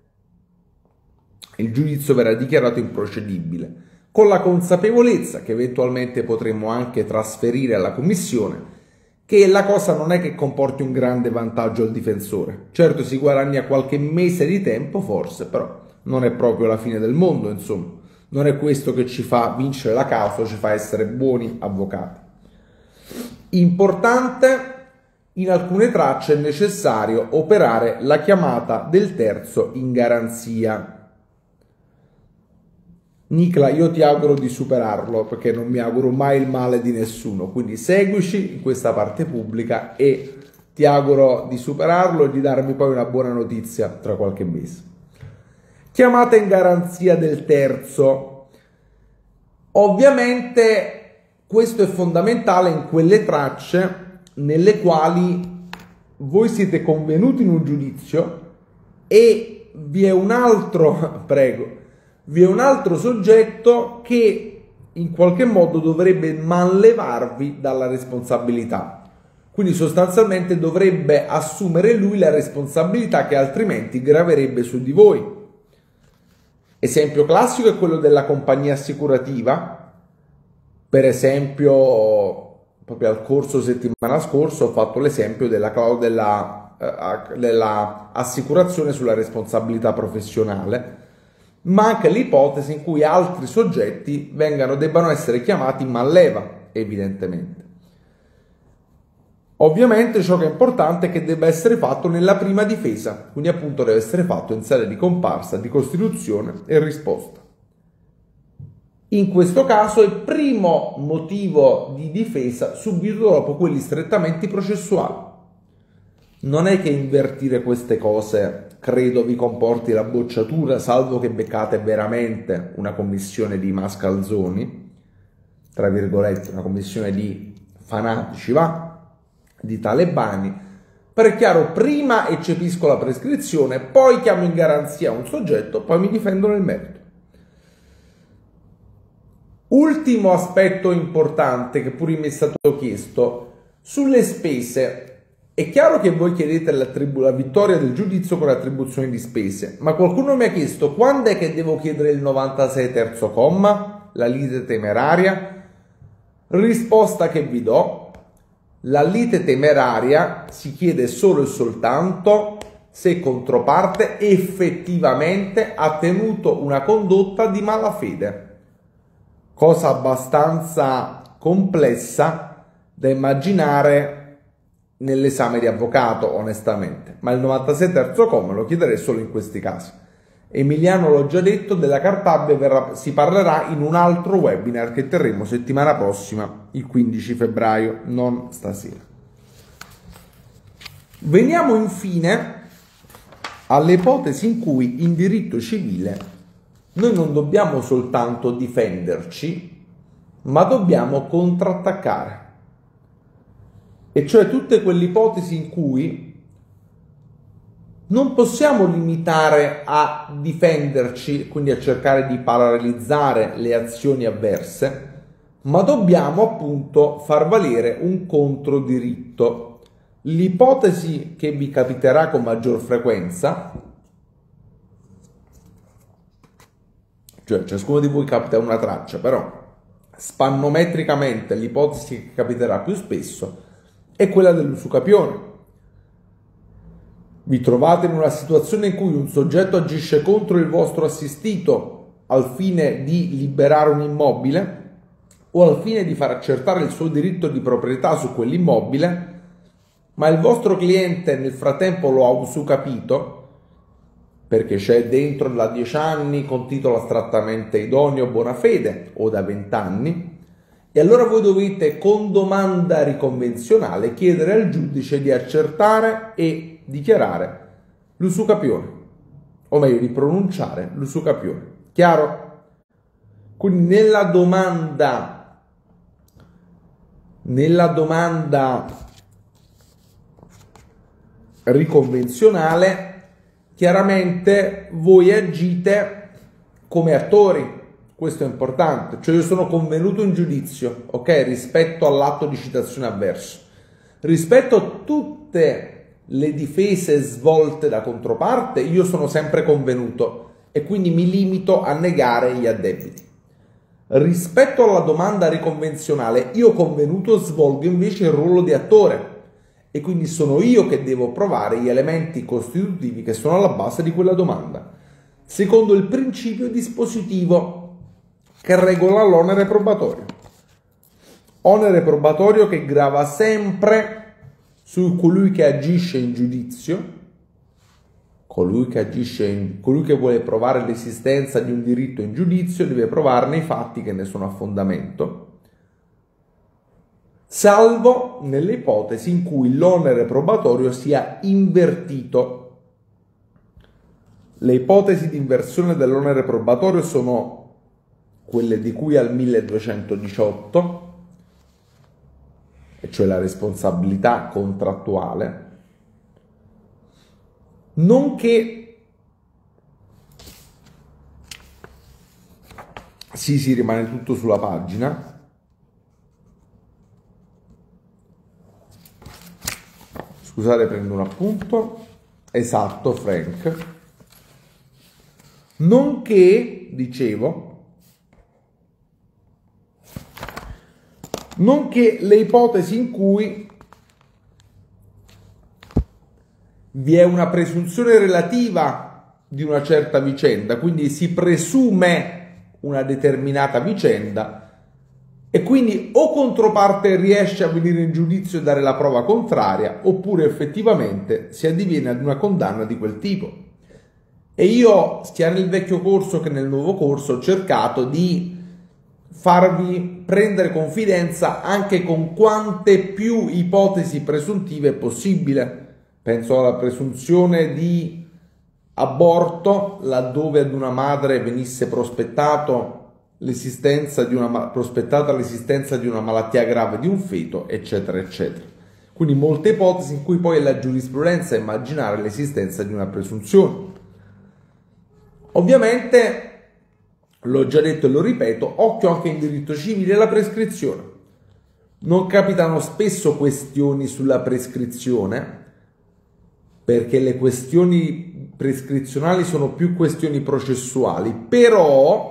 il giudizio verrà dichiarato improcedibile, con la consapevolezza che eventualmente potremo anche trasferire alla commissione che la cosa non è che comporti un grande vantaggio al difensore. Certo si guadagna qualche mese di tempo forse, però non è proprio la fine del mondo, insomma. Non è questo che ci fa vincere la causa, ci fa essere buoni avvocati. Importante, in alcune tracce è necessario operare la chiamata del terzo in garanzia. Nicla, io ti auguro di superarlo perché non mi auguro mai il male di nessuno, quindi seguici in questa parte pubblica e ti auguro di superarlo e di darmi poi una buona notizia tra qualche mese. Chiamata in garanzia del terzo. Ovviamente questo è fondamentale in quelle tracce nelle quali voi siete convenuti in un giudizio e vi è un altro, vi è un altro soggetto che in qualche modo dovrebbe manlevarvi dalla responsabilità. Quindi sostanzialmente dovrebbe assumere lui la responsabilità che altrimenti graverebbe su di voi. Esempio classico è quello della compagnia assicurativa. Per esempio, proprio al corso settimana scorsa ho fatto l'esempio della assicurazione sulla responsabilità professionale. Manca l'ipotesi in cui altri soggetti debbano essere chiamati in manleva, evidentemente. Ovviamente ciò che è importante è che debba essere fatto nella prima difesa, quindi appunto deve essere fatto in sede di comparsa, di costituzione e risposta. In questo caso il primo motivo di difesa subito dopo quelli strettamente processuali. Non è che invertire queste cose credo vi comporti la bocciatura, salvo che beccate veramente una commissione di mascalzoni, tra virgolette, una commissione di fanatici, di talebani. Per chiaro, prima eccepisco la prescrizione, poi chiamo in garanzia un soggetto, poi mi difendo nel merito. Ultimo aspetto importante che pure mi è stato chiesto, sulle spese. È chiaro che voi chiedete la vittoria del giudizio con l'attribuzione di spese, ma qualcuno mi ha chiesto quando è che devo chiedere il 96 terzo comma, la lite temeraria? Risposta che vi do: la lite temeraria si chiede solo e soltanto se controparte effettivamente ha tenuto una condotta di malafede, cosa abbastanza complessa da immaginare nell'esame di avvocato, onestamente, ma il 96 terzo comma lo chiederei solo in questi casi. Emiliano, l'ho già detto, della Cartabia si parlerà in un altro webinar che terremo settimana prossima, il 15 febbraio, non stasera. Veniamo infine alle ipotesi in cui in diritto civile noi non dobbiamo soltanto difenderci, ma dobbiamo contrattaccare. E cioè tutte quelle ipotesi in cui non possiamo limitare a difenderci, quindi a cercare di paralizzare le azioni avverse, ma dobbiamo appunto far valere un controdiritto. L'ipotesi che vi capiterà con maggior frequenza cioè ciascuno di voi capita una traccia, però spannometricamente l'ipotesi che capiterà più spesso è quella dell'usucapione. Vi trovate in una situazione in cui un soggetto agisce contro il vostro assistito al fine di liberare un immobile o al fine di far accertare il suo diritto di proprietà su quell'immobile, ma il vostro cliente nel frattempo lo ha usucapito perché c'è dentro da 10 anni con titolo astrattamente idoneo buona fede o da 20 anni, e allora voi dovete con domanda riconvenzionale chiedere al giudice di accertare e dichiarare l'usucapione, o meglio di pronunciare l'usucapione. Chiaro? Quindi nella domanda riconvenzionale chiaramente voi agite come attori, questo è importante, cioè io sono convenuto in giudizio, ok, rispetto all'atto di citazione avverso, rispetto a tutte le difese svolte da controparte io sono sempre convenuto e quindi mi limito a negare gli addebiti. Rispetto alla domanda riconvenzionale io convenuto svolgo invece il ruolo di attore e quindi sono io che devo provare gli elementi costitutivi che sono alla base di quella domanda, secondo il principio dispositivo che regola l'onere probatorio. Onere probatorio che grava sempre su colui che agisce in giudizio, colui che vuole provare l'esistenza di un diritto in giudizio deve provarne i fatti che ne sono a fondamento, salvo nelle ipotesi in cui l'onere probatorio sia invertito. Le ipotesi di inversione dell'onere probatorio sono quelle di cui al 1218, e cioè la responsabilità contrattuale, nonché si rimane tutto sulla pagina. Scusate, prendo un appunto. Esatto, Frank. Nonché, dicevo, nonché le ipotesi in cui vi è una presunzione relativa di una certa vicenda, quindi si presume una determinata vicenda e quindi o controparte riesce a venire in giudizio e dare la prova contraria, oppure effettivamente si addiviene ad una condanna di quel tipo. E io, sia nel vecchio corso che nel nuovo corso, ho cercato di farvi prendere confidenza anche con quante più ipotesi presuntive è possibile. Penso alla presunzione di aborto, laddove ad una madre venisse prospettata l'esistenza di una malattia grave di un feto, eccetera, eccetera. Quindi molte ipotesi in cui poi è la giurisprudenza a immaginare l'esistenza di una presunzione. Ovviamente, l'ho già detto e lo ripeto, occhio anche in diritto civile alla prescrizione. Non capitano spesso questioni sulla prescrizione, perché le questioni prescrizionali sono più questioni processuali, però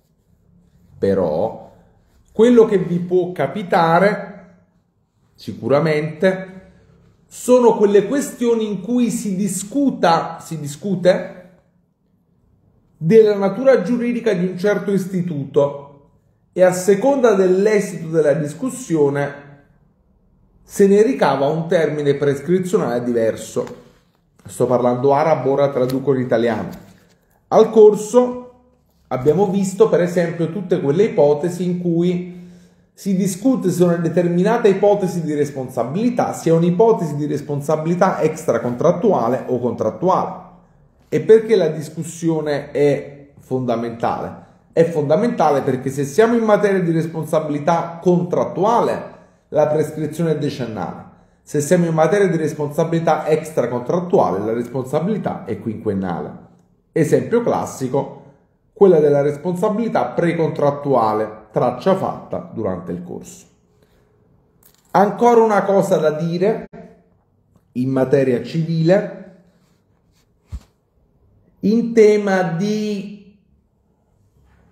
quello che vi può capitare sicuramente sono quelle questioni in cui si discute della natura giuridica di un certo istituto e a seconda dell'esito della discussione se ne ricava un termine prescrizionale diverso. Sto parlando arabo, ora traduco in italiano. Al corso abbiamo visto per esempio tutte quelle ipotesi in cui si discute se una determinata ipotesi di responsabilità sia un'ipotesi di responsabilità extracontrattuale o contrattuale. E perché la discussione è fondamentale? È fondamentale perché se siamo in materia di responsabilità contrattuale, la prescrizione è decennale. Se siamo in materia di responsabilità extracontrattuale, la responsabilità è quinquennale. Esempio classico, quella della responsabilità precontrattuale, traccia fatta durante il corso. Ancora una cosa da dire in materia civile, in tema di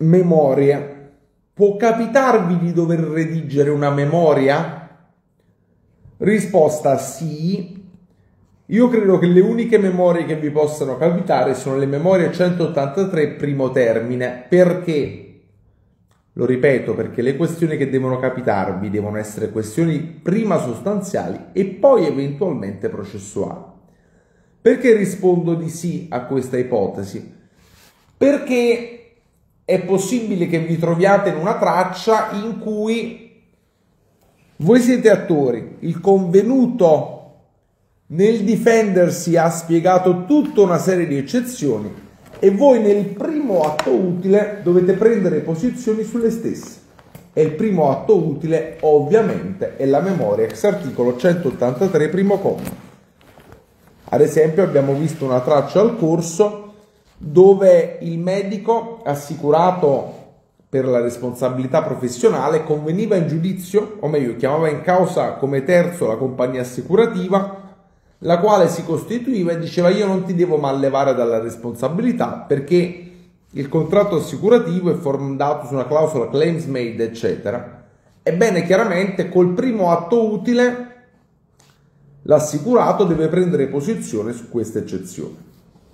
memorie. Può capitarvi di dover redigere una memoria? Risposta sì. Io credo che le uniche memorie che vi possano capitare sono le memorie 183 primo termine. Perché? Lo ripeto, perché le questioni che devono capitarvi devono essere questioni prima sostanziali e poi eventualmente processuali. Perché rispondo di sì a questa ipotesi? Perché è possibile che vi troviate in una traccia in cui voi siete attori, il convenuto nel difendersi ha spiegato tutta una serie di eccezioni e voi nel primo atto utile dovete prendere posizioni sulle stesse. E il primo atto utile ovviamente è la memoria ex articolo 183 primo comma. Ad esempio abbiamo visto una traccia al corso dove il medico assicurato per la responsabilità professionale conveniva in giudizio, o meglio chiamava in causa come terzo la compagnia assicurativa, la quale si costituiva e diceva io non ti devo mallevare dalla responsabilità perché il contratto assicurativo è fondato su una clausola claims made eccetera. Ebbene chiaramente col primo atto utile l'assicurato deve prendere posizione su questa eccezione.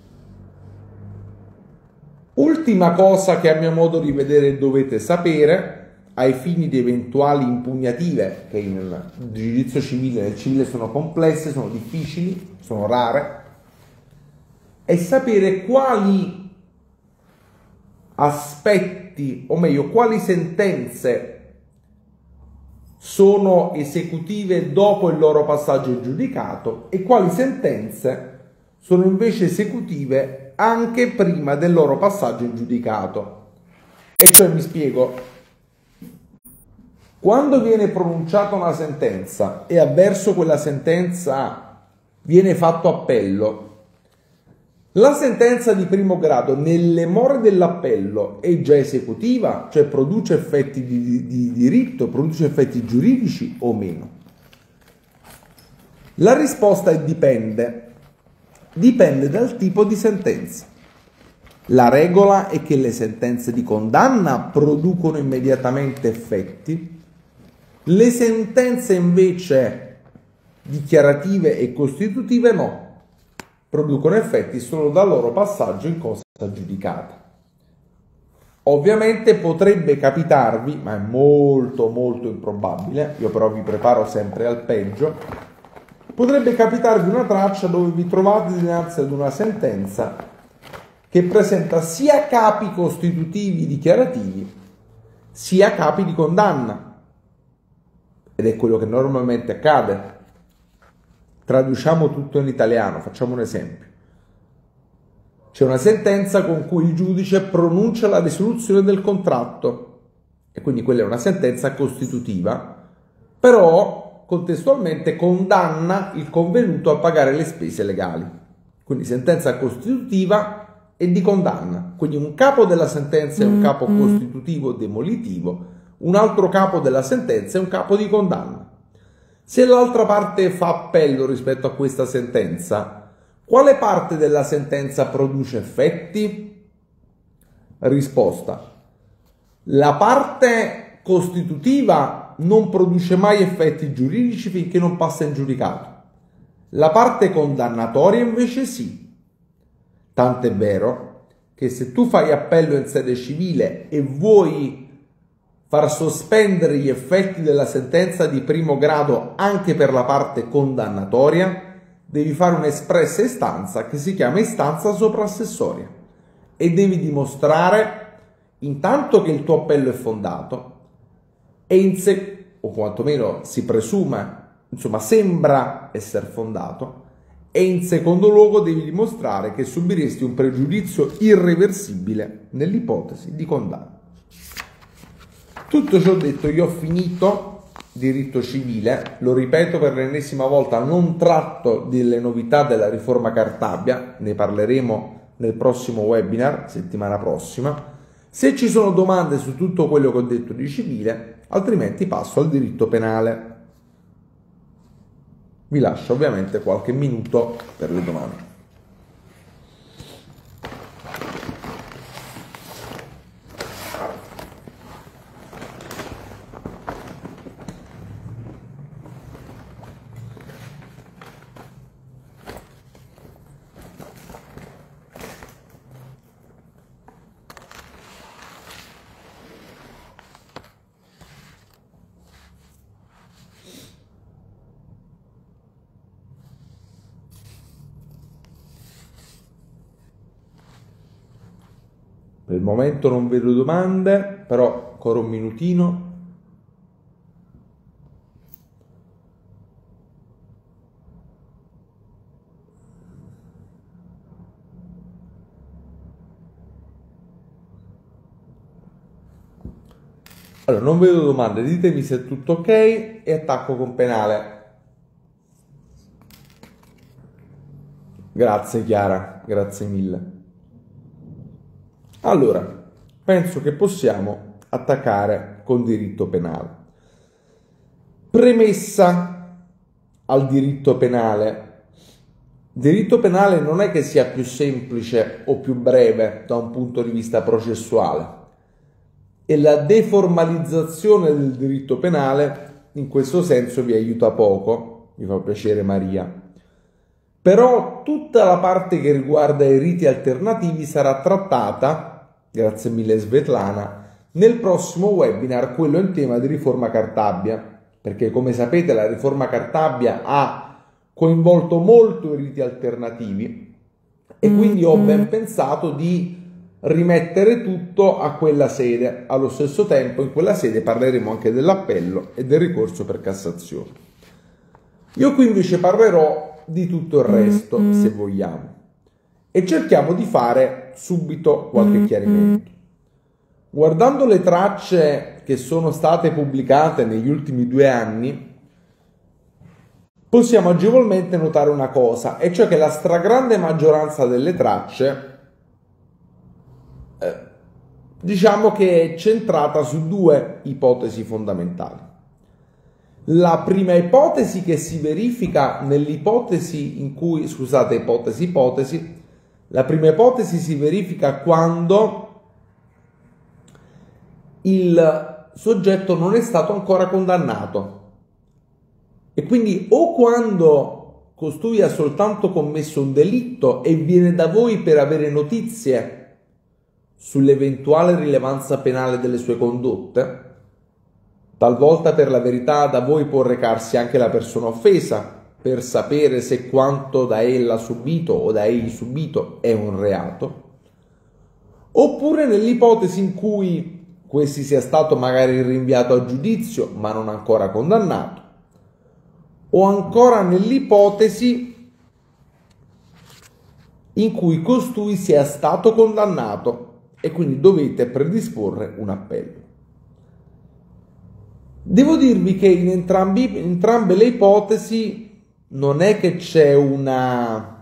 Ultima cosa che a mio modo di vedere dovete sapere ai fini di eventuali impugnative che nel giudizio civile, nel civile sono complesse, sono difficili, sono rare, è sapere quali aspetti, o meglio, quali sentenze sono esecutive dopo il loro passaggio in giudicato e quali sentenze sono invece esecutive anche prima del loro passaggio in giudicato. E cioè mi spiego. Quando viene pronunciata una sentenza e avverso quella sentenza viene fatto appello, la sentenza di primo grado nelle more dell'appello è già esecutiva, cioè produce effetti di diritto, produce effetti giuridici o meno? La risposta è dipende dal tipo di sentenza. La regola è che le sentenze di condanna producono immediatamente effetti. Le sentenze invece dichiarative e costitutive no, producono effetti solo dal loro passaggio in cosa giudicata. Ovviamente potrebbe capitarvi, ma è molto molto improbabile, io però vi preparo sempre al peggio, potrebbe capitarvi una traccia dove vi trovate dinanzi ad una sentenza che presenta sia capi costitutivi dichiarativi sia capi di condanna. Ed è quello che normalmente accade. Traduciamo tutto in italiano, facciamo un esempio. C'è una sentenza con cui il giudice pronuncia la risoluzione del contratto e quindi quella è una sentenza costitutiva, però contestualmente condanna il convenuto a pagare le spese legali. Quindi sentenza costitutiva e di condanna. Quindi un capo della sentenza è un capo costitutivo demolitivo, un altro capo della sentenza è un capo di condanna. Se l'altra parte fa appello rispetto a questa sentenza, quale parte della sentenza produce effetti? Risposta: la parte costitutiva non produce mai effetti giuridici finché non passa in giudicato. La parte condannatoria invece sì. Tant'è vero che se tu fai appello in sede civile e vuoi far sospendere gli effetti della sentenza di primo grado anche per la parte condannatoria, devi fare un'espressa istanza che si chiama istanza soprassessoria e devi dimostrare intanto che il tuo appello è fondato o quantomeno si presume, insomma sembra essere fondato, e in secondo luogo devi dimostrare che subiresti un pregiudizio irreversibile nell'ipotesi di condanna. Tutto ciò detto, io ho finito diritto civile, lo ripeto per l'ennesima volta, non tratto delle novità della riforma Cartabia, ne parleremo nel prossimo webinar, settimana prossima. Se ci sono domande su tutto quello che ho detto di civile, altrimenti passo al diritto penale. Vi lascio ovviamente qualche minuto per le domande. il momento non vedo domande, però ancora un minutino. Allora, non vedo domande, ditemi se è tutto ok e attacco con penale. Grazie Chiara, grazie mille. Allora, penso che possiamo attaccare con diritto penale. Premessa al diritto penale. Diritto penale non è che sia più semplice o più breve da un punto di vista processuale. E la deformalizzazione del diritto penale in questo senso vi aiuta poco, mi fa piacere Maria. Però tutta la parte che riguarda i riti alternativi sarà trattata, grazie mille Svetlana, nel prossimo webinar, quello in tema di riforma Cartabia, perché come sapete la riforma Cartabia ha coinvolto molto i riti alternativi e quindi ho ben pensato di rimettere tutto a quella sede. Allo stesso tempo in quella sede parleremo anche dell'appello e del ricorso per Cassazione. Io qui invece parlerò di tutto il resto, se vogliamo, e cerchiamo di fare subito qualche chiarimento. Guardando le tracce che sono state pubblicate negli ultimi 2 anni, possiamo agevolmente notare una cosa, e cioè che la stragrande maggioranza delle tracce diciamo che è centrata su 2 ipotesi fondamentali. La prima ipotesi che si verifica nell'ipotesi in cui, ipotesi, la prima ipotesi si verifica quando il soggetto non è stato ancora condannato e quindi o quando costui ha soltanto commesso un delitto e viene da voi per avere notizie sull'eventuale rilevanza penale delle sue condotte. Talvolta per la verità da voi può recarsi anche la persona offesa per sapere se quanto da ella subito o da egli subito è un reato, oppure nell'ipotesi in cui questi sia stato magari rinviato a giudizio ma non ancora condannato, o ancora nell'ipotesi in cui costui sia stato condannato e quindi dovete predisporre un appello. Devo dirvi che in entrambe le ipotesi non è che c'è una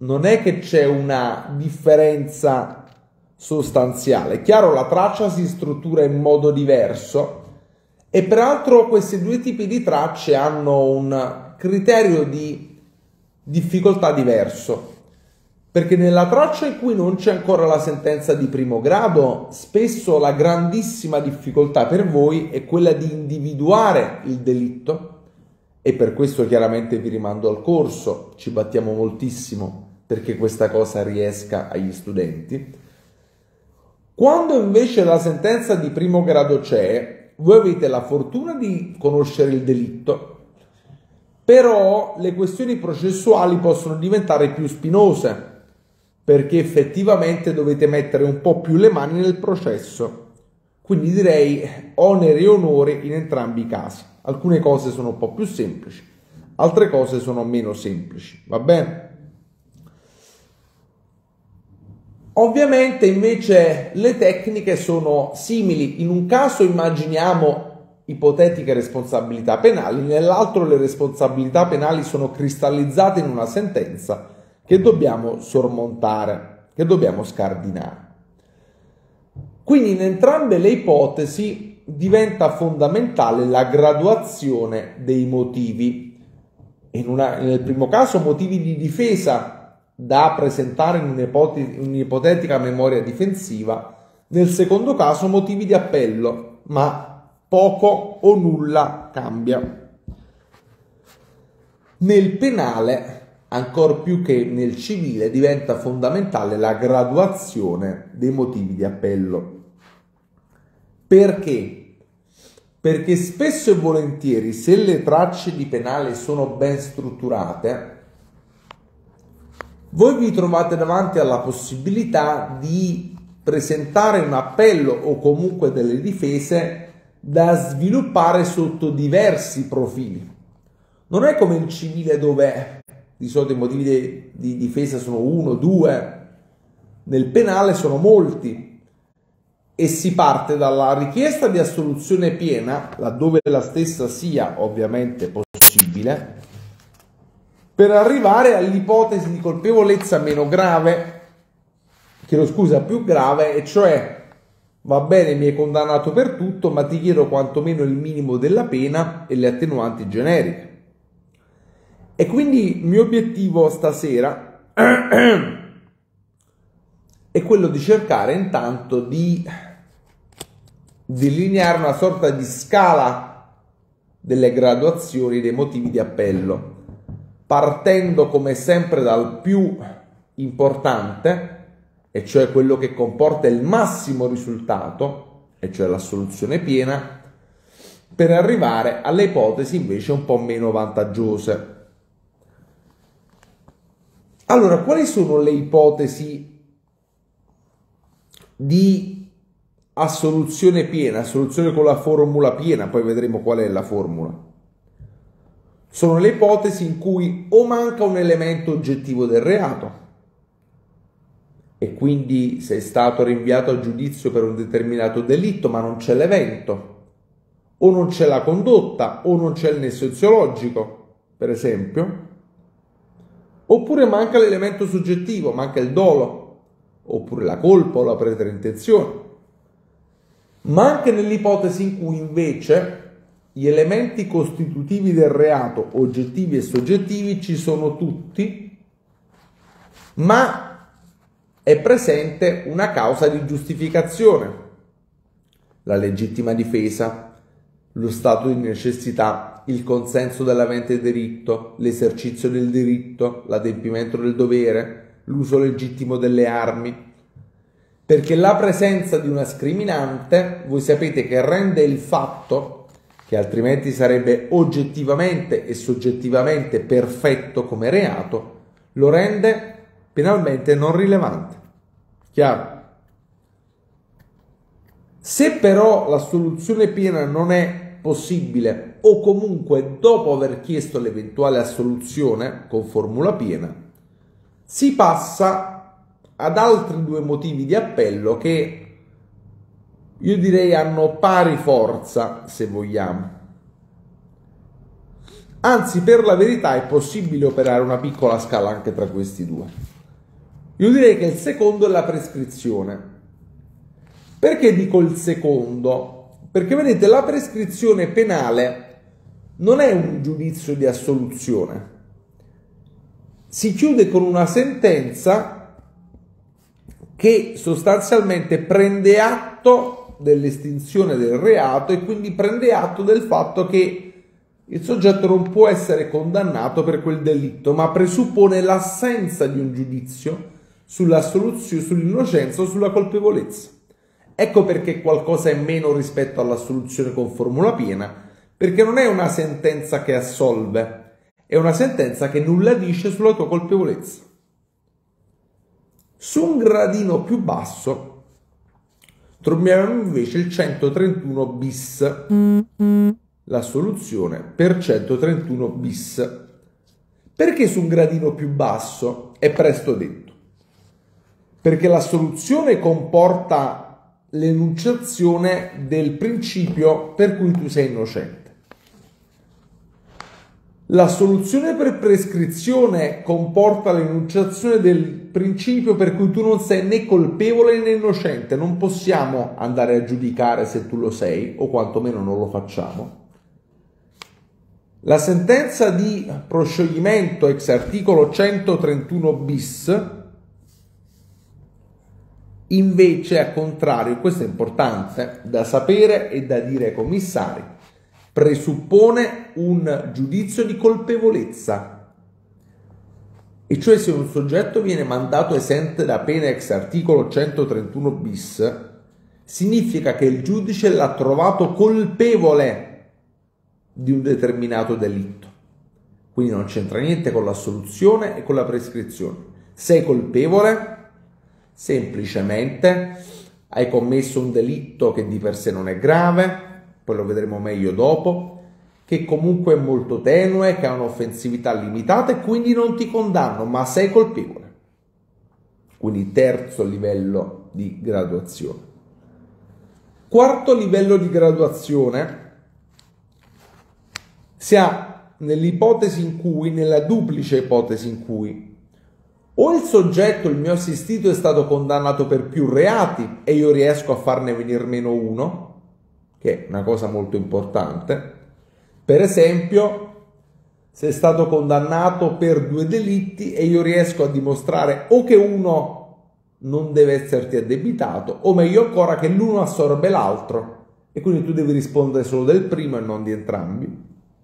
differenza sostanziale. È chiaro, la traccia si struttura in modo diverso e peraltro questi 2 tipi di tracce hanno un criterio di difficoltà diverso. Perché nella traccia in cui non c'è ancora la sentenza di primo grado, spesso la grandissima difficoltà per voi è quella di individuare il delitto, e per questo chiaramente vi rimando al corso, ci battiamo moltissimo perché questa cosa riesca agli studenti. Quando invece la sentenza di primo grado c'è, voi avete la fortuna di conoscere il delitto, però le questioni processuali possono diventare più spinose, perché effettivamente dovete mettere un po' più le mani nel processo. Quindi direi oneri e onori in entrambi i casi. Alcune cose sono un po' più semplici, altre cose sono meno semplici, va bene? Ovviamente invece le tecniche sono simili. In un caso immaginiamo ipotetiche responsabilità penali, nell'altro le responsabilità penali sono cristallizzate in una sentenza che dobbiamo sormontare, che dobbiamo scardinare. Quindi in entrambe le ipotesi diventa fondamentale la graduazione dei motivi. Nel primo caso motivi di difesa da presentare in un'ipotetica memoria difensiva, nel secondo caso motivi di appello, ma poco o nulla cambia. Nel penale, ancor più che nel civile, diventa fondamentale la graduazione dei motivi di appello. Perché? Perché spesso e volentieri, se le tracce di penale sono ben strutturate, voi vi trovate davanti alla possibilità di presentare un appello o comunque delle difese da sviluppare sotto diversi profili. Non è come il civile dove di solito i motivi di difesa sono uno, due, nel penale sono molti e si parte dalla richiesta di assoluzione piena, laddove la stessa sia ovviamente possibile, per arrivare all'ipotesi di colpevolezza meno grave, più grave, e cioè va bene, mi hai condannato per tutto, ma ti chiedo quantomeno il minimo della pena e le attenuanti generiche. E quindi il mio obiettivo stasera è quello di cercare intanto di delineare una sorta di scala delle graduazioni dei motivi di appello, partendo come sempre dal più importante, e cioè quello che comporta il massimo risultato, e cioè l'assoluzione piena, per arrivare alle ipotesi invece un po' meno vantaggiose. Allora, quali sono le ipotesi di assoluzione piena, assoluzione con la formula piena? Poi vedremo qual è la formula. Sono le ipotesi in cui o manca un elemento oggettivo del reato, e quindi sei stato rinviato a giudizio per un determinato delitto ma non c'è l'evento, o non c'è la condotta, o non c'è il nesso eziologico, per esempio, oppure manca l'elemento soggettivo, manca il dolo, oppure la colpa o la preterintenzione. Ma anche nell'ipotesi in cui invece gli elementi costitutivi del reato, oggettivi e soggettivi, ci sono tutti, ma è presente una causa di giustificazione, la legittima difesa, lo stato di necessità, il consenso dell'avente diritto, l'esercizio del diritto, l'adempimento del dovere, l'uso legittimo delle armi. Perché la presenza di una scriminante, voi sapete che rende il fatto, che altrimenti sarebbe oggettivamente e soggettivamente perfetto come reato, lo rende penalmente non rilevante. Chiaro? Se però l'assoluzione piena non è possibile, o comunque dopo aver chiesto l'eventuale assoluzione con formula piena, si passa ad altri due motivi di appello che io direi hanno pari forza, se vogliamo. Anzi, per la verità è possibile operare una piccola scala anche tra questi due. Io direi che il secondo è la prescrizione. Perché dico il secondo? Perché vedete, la prescrizione penale non è un giudizio di assoluzione. Si chiude con una sentenza che sostanzialmente prende atto dell'estinzione del reato e quindi prende atto del fatto che il soggetto non può essere condannato per quel delitto, ma presuppone l'assenza di un giudizio sull'assoluzione, sull'innocenza o sulla colpevolezza. Ecco perché qualcosa è meno rispetto all'assoluzione con formula piena, perché non è una sentenza che assolve, è una sentenza che nulla dice sulla tua colpevolezza. Su un gradino più basso troviamo invece il 131 bis, l'assoluzione per 131 bis. Perché su un gradino più basso? È presto detto. Perché l'assoluzione comporta l'enunciazione del principio per cui tu sei innocente. L'assoluzione per prescrizione comporta l'enunciazione del principio per cui tu non sei né colpevole né innocente. Non possiamo andare a giudicare se tu lo sei, o quantomeno non lo facciamo. La sentenza di proscioglimento ex articolo 131 bis invece, al contrario, questo è importante da sapere e da dire ai commissari, presuppone un giudizio di colpevolezza, e cioè se un soggetto viene mandato esente da pena ex articolo 131 bis significa che il giudice l'ha trovato colpevole di un determinato delitto, quindi non c'entra niente con l'assoluzione e con la prescrizione. Sei colpevole? Semplicemente hai commesso un delitto che di per sé non è grave, poi lo vedremo meglio dopo, che comunque è molto tenue, che ha un'offensività limitata e quindi non ti condanno, ma sei colpevole. Quindi terzo livello di graduazione. Quarto livello di graduazione si ha nell'ipotesi in cui, nella duplice ipotesi in cui o il soggetto, il mio assistito, è stato condannato per più reati e io riesco a farne venir meno uno, che è una cosa molto importante. Per esempio, se è stato condannato per 2 delitti e io riesco a dimostrare o che uno non deve esserti addebitato, o meglio ancora che l'uno assorbe l'altro e quindi tu devi rispondere solo del primo e non di entrambi.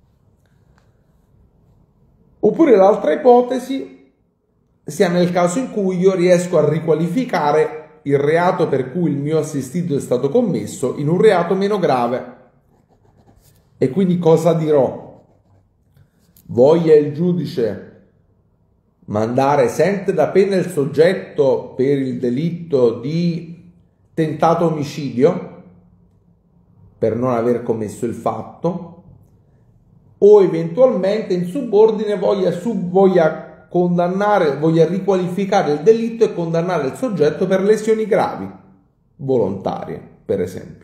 Oppure l'altra ipotesi sia nel caso in cui io riesco a riqualificare il reato per cui il mio assistito è stato commesso in un reato meno grave. E quindi cosa dirò? Voglia il giudice mandare esente da pena il soggetto per il delitto di tentato omicidio per non aver commesso il fatto, o eventualmente in subordine voglia riqualificare il delitto e condannare il soggetto per lesioni gravi, volontarie, per esempio.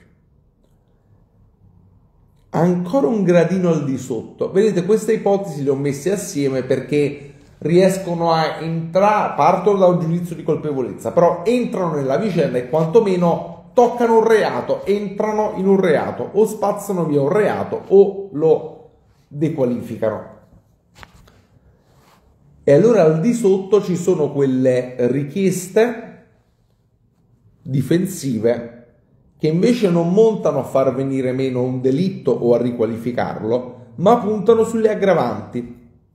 Ancora un gradino al di sotto. Vedete, queste ipotesi le ho messe assieme perché riescono a entrare, partono da un giudizio di colpevolezza, però entrano nella vicenda e quantomeno toccano un reato, entrano in un reato, o spazzano via un reato o lo dequalificano. E allora al di sotto ci sono quelle richieste difensive che invece non montano a far venire meno un delitto o a riqualificarlo, ma puntano sulle aggravanti.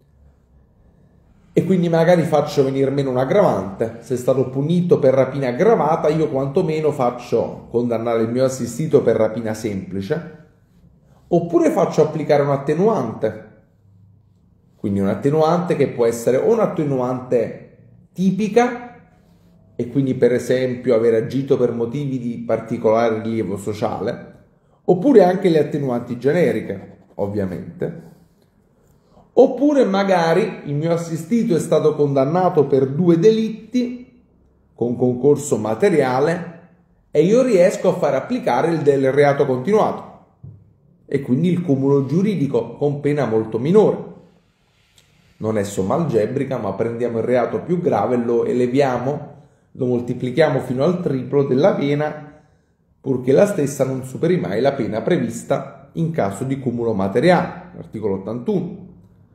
E quindi magari faccio venire meno un aggravante. Se è stato punito per rapina aggravata, io quantomeno faccio condannare il mio assistito per rapina semplice, oppure faccio applicare un attenuante. Quindi un attenuante che può essere o un'attenuante tipica, e quindi per esempio aver agito per motivi di particolare rilievo sociale, oppure anche le attenuanti generiche, ovviamente. Oppure magari il mio assistito è stato condannato per 2 delitti con concorso materiale e io riesco a far applicare il del reato continuato e quindi il cumulo giuridico con pena molto minore. Non è somma algebrica, ma prendiamo il reato più grave, lo eleviamo, lo moltiplichiamo fino al triplo della pena, purché la stessa non superi mai la pena prevista in caso di cumulo materiale, articolo 81.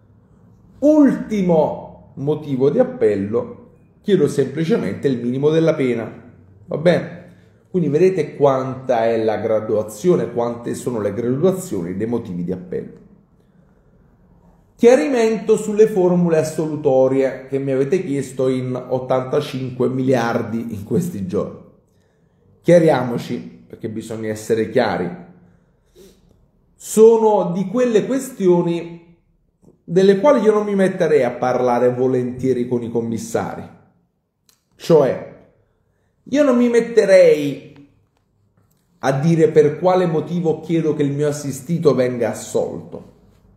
Ultimo motivo di appello, chiedo semplicemente il minimo della pena, va bene? Quindi vedete quanta è la graduazione, quante sono le graduazioni dei motivi di appello. Chiarimento sulle formule assolutorie che mi avete chiesto in 85 miliardi in questi giorni. Chiariamoci, perché bisogna essere chiari. Sono di quelle questioni delle quali io non mi metterei a parlare volentieri con i commissari. Cioè, io non mi metterei a dire per quale motivo chiedo che il mio assistito venga assolto.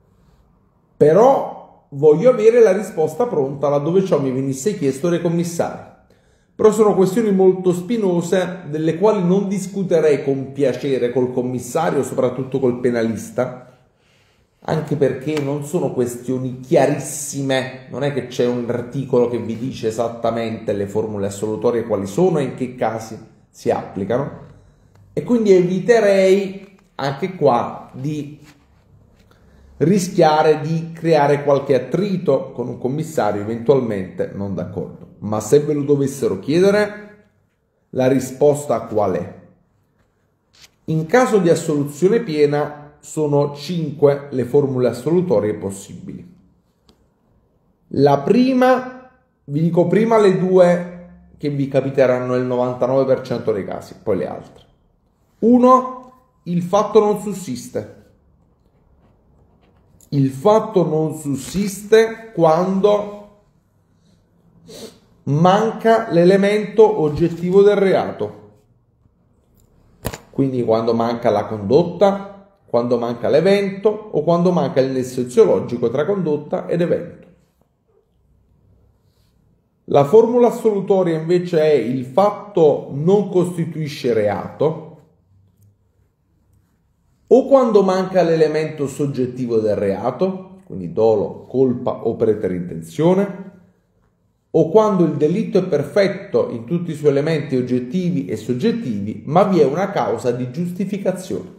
Però voglio avere la risposta pronta laddove ciò mi venisse chiesto dai commissari. Però sono questioni molto spinose delle quali non discuterei con piacere col commissario, soprattutto col penalista, anche perché non sono questioni chiarissime, non è che c'è un articolo che vi dice esattamente le formule assolutorie quali sono e in che casi si applicano, e quindi eviterei anche qua di rischiare di creare qualche attrito con un commissario eventualmente non d'accordo. Ma se ve lo dovessero chiedere, la risposta qual è? In caso di assoluzione piena sono 5 le formule assolutorie possibili. La prima, vi dico prima le 2 che vi capiteranno nel 99% dei casi, poi le altre. 1. Il fatto non sussiste. Il fatto non sussiste quando manca l'elemento oggettivo del reato. Quindi quando manca la condotta, quando manca l'evento o quando manca il nesso eziologico tra condotta ed evento. La formula assolutoria invece è: il fatto non costituisce reato, o quando manca l'elemento soggettivo del reato, quindi dolo, colpa o preterintenzione, o quando il delitto è perfetto in tutti i suoi elementi oggettivi e soggettivi, ma vi è una causa di giustificazione.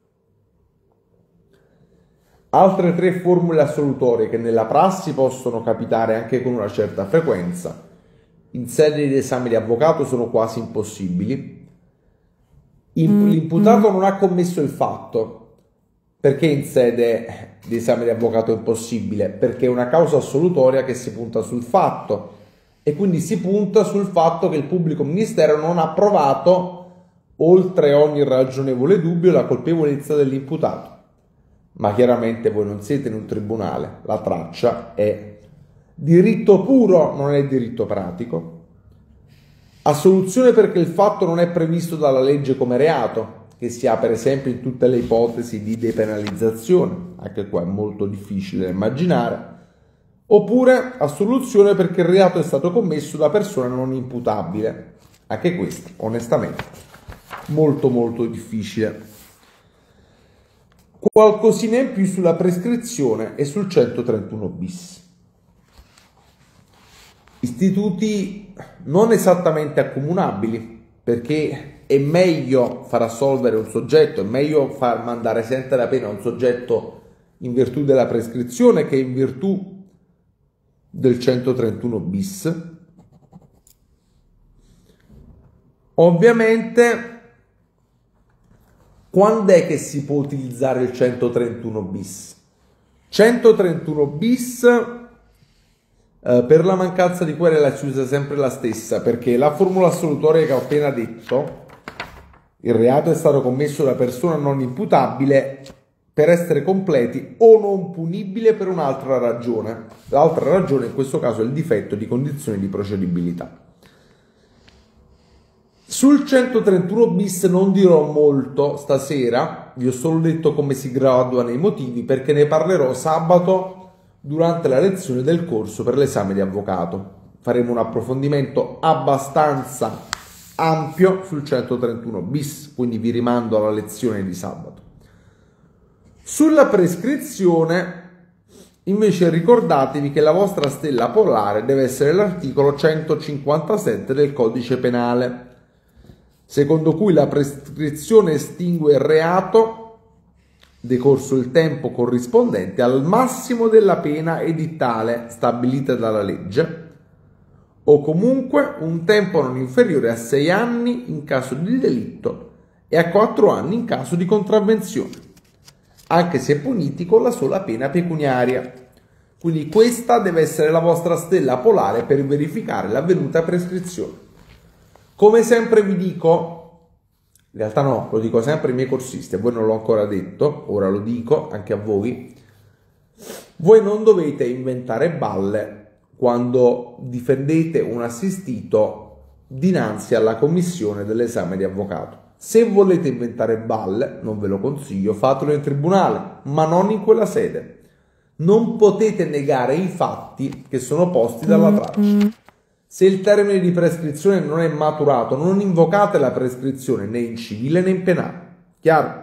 Altre tre formule assolutorie che nella prassi possono capitare anche con una certa frequenza, in sede di esame di avvocato sono quasi impossibili. L'imputato non ha commesso il fatto. Perché in sede di esame di avvocato è impossibile? Perché è una causa assolutoria che si punta sul fatto, e quindi si punta sul fatto che il pubblico ministero non ha provato, oltre ogni ragionevole dubbio, la colpevolezza dell'imputato. Ma chiaramente voi non siete in un tribunale, la traccia è diritto puro, non è diritto pratico. Assoluzione perché il fatto non è previsto dalla legge come reato, che si ha per esempio in tutte le ipotesi di depenalizzazione, anche qua è molto difficile da immaginare. Oppure assoluzione perché il reato è stato commesso da persona non imputabile, anche questo onestamente molto molto difficile. Qualcosina in più sulla prescrizione e sul 131 bis. Istituti non esattamente accomunabili, perché è meglio far assolvere un soggetto, è meglio far mandare esente la pena a un soggetto in virtù della prescrizione che in virtù del 131 bis. Ovviamente, quando è che si può utilizzare il 131 bis? 131 bis per la mancanza di querela si usa sempre la stessa, perché la formula assolutoria che ho appena detto, il reato è stato commesso da persona non imputabile, per essere completi, o non punibile per un'altra ragione. L'altra ragione in questo caso è il difetto di condizioni di procedibilità. Sul 131 bis non dirò molto stasera, vi ho solo detto come si graduano i motivi, perché ne parlerò sabato durante la lezione del corso per l'esame di avvocato. Faremo un approfondimento abbastanza ampio sul 131 bis, quindi vi rimando alla lezione di sabato. Sulla prescrizione, invece, ricordatevi che la vostra stella polare deve essere l'articolo 157 del Codice Penale, secondo cui la prescrizione estingue il reato decorso il tempo corrispondente al massimo della pena edittale stabilita dalla legge, o comunque un tempo non inferiore a 6 anni in caso di delitto e a 4 anni in caso di contravvenzione, anche se puniti con la sola pena pecuniaria. Quindi questa deve essere la vostra stella polare per verificare l'avvenuta prescrizione. Come sempre vi dico, in realtà no, lo dico sempre ai miei corsisti, a voi non l'ho ancora detto, ora lo dico anche a voi, voi non dovete inventare balle quando difendete un assistito dinanzi alla commissione dell'esame di avvocato. Se volete inventare balle, non ve lo consiglio, fatelo in tribunale, ma non in quella sede. Non potete negare i fatti che sono posti dalla traccia. Se il termine di prescrizione non è maturato, non invocate la prescrizione né in civile né in penale. Chiaro?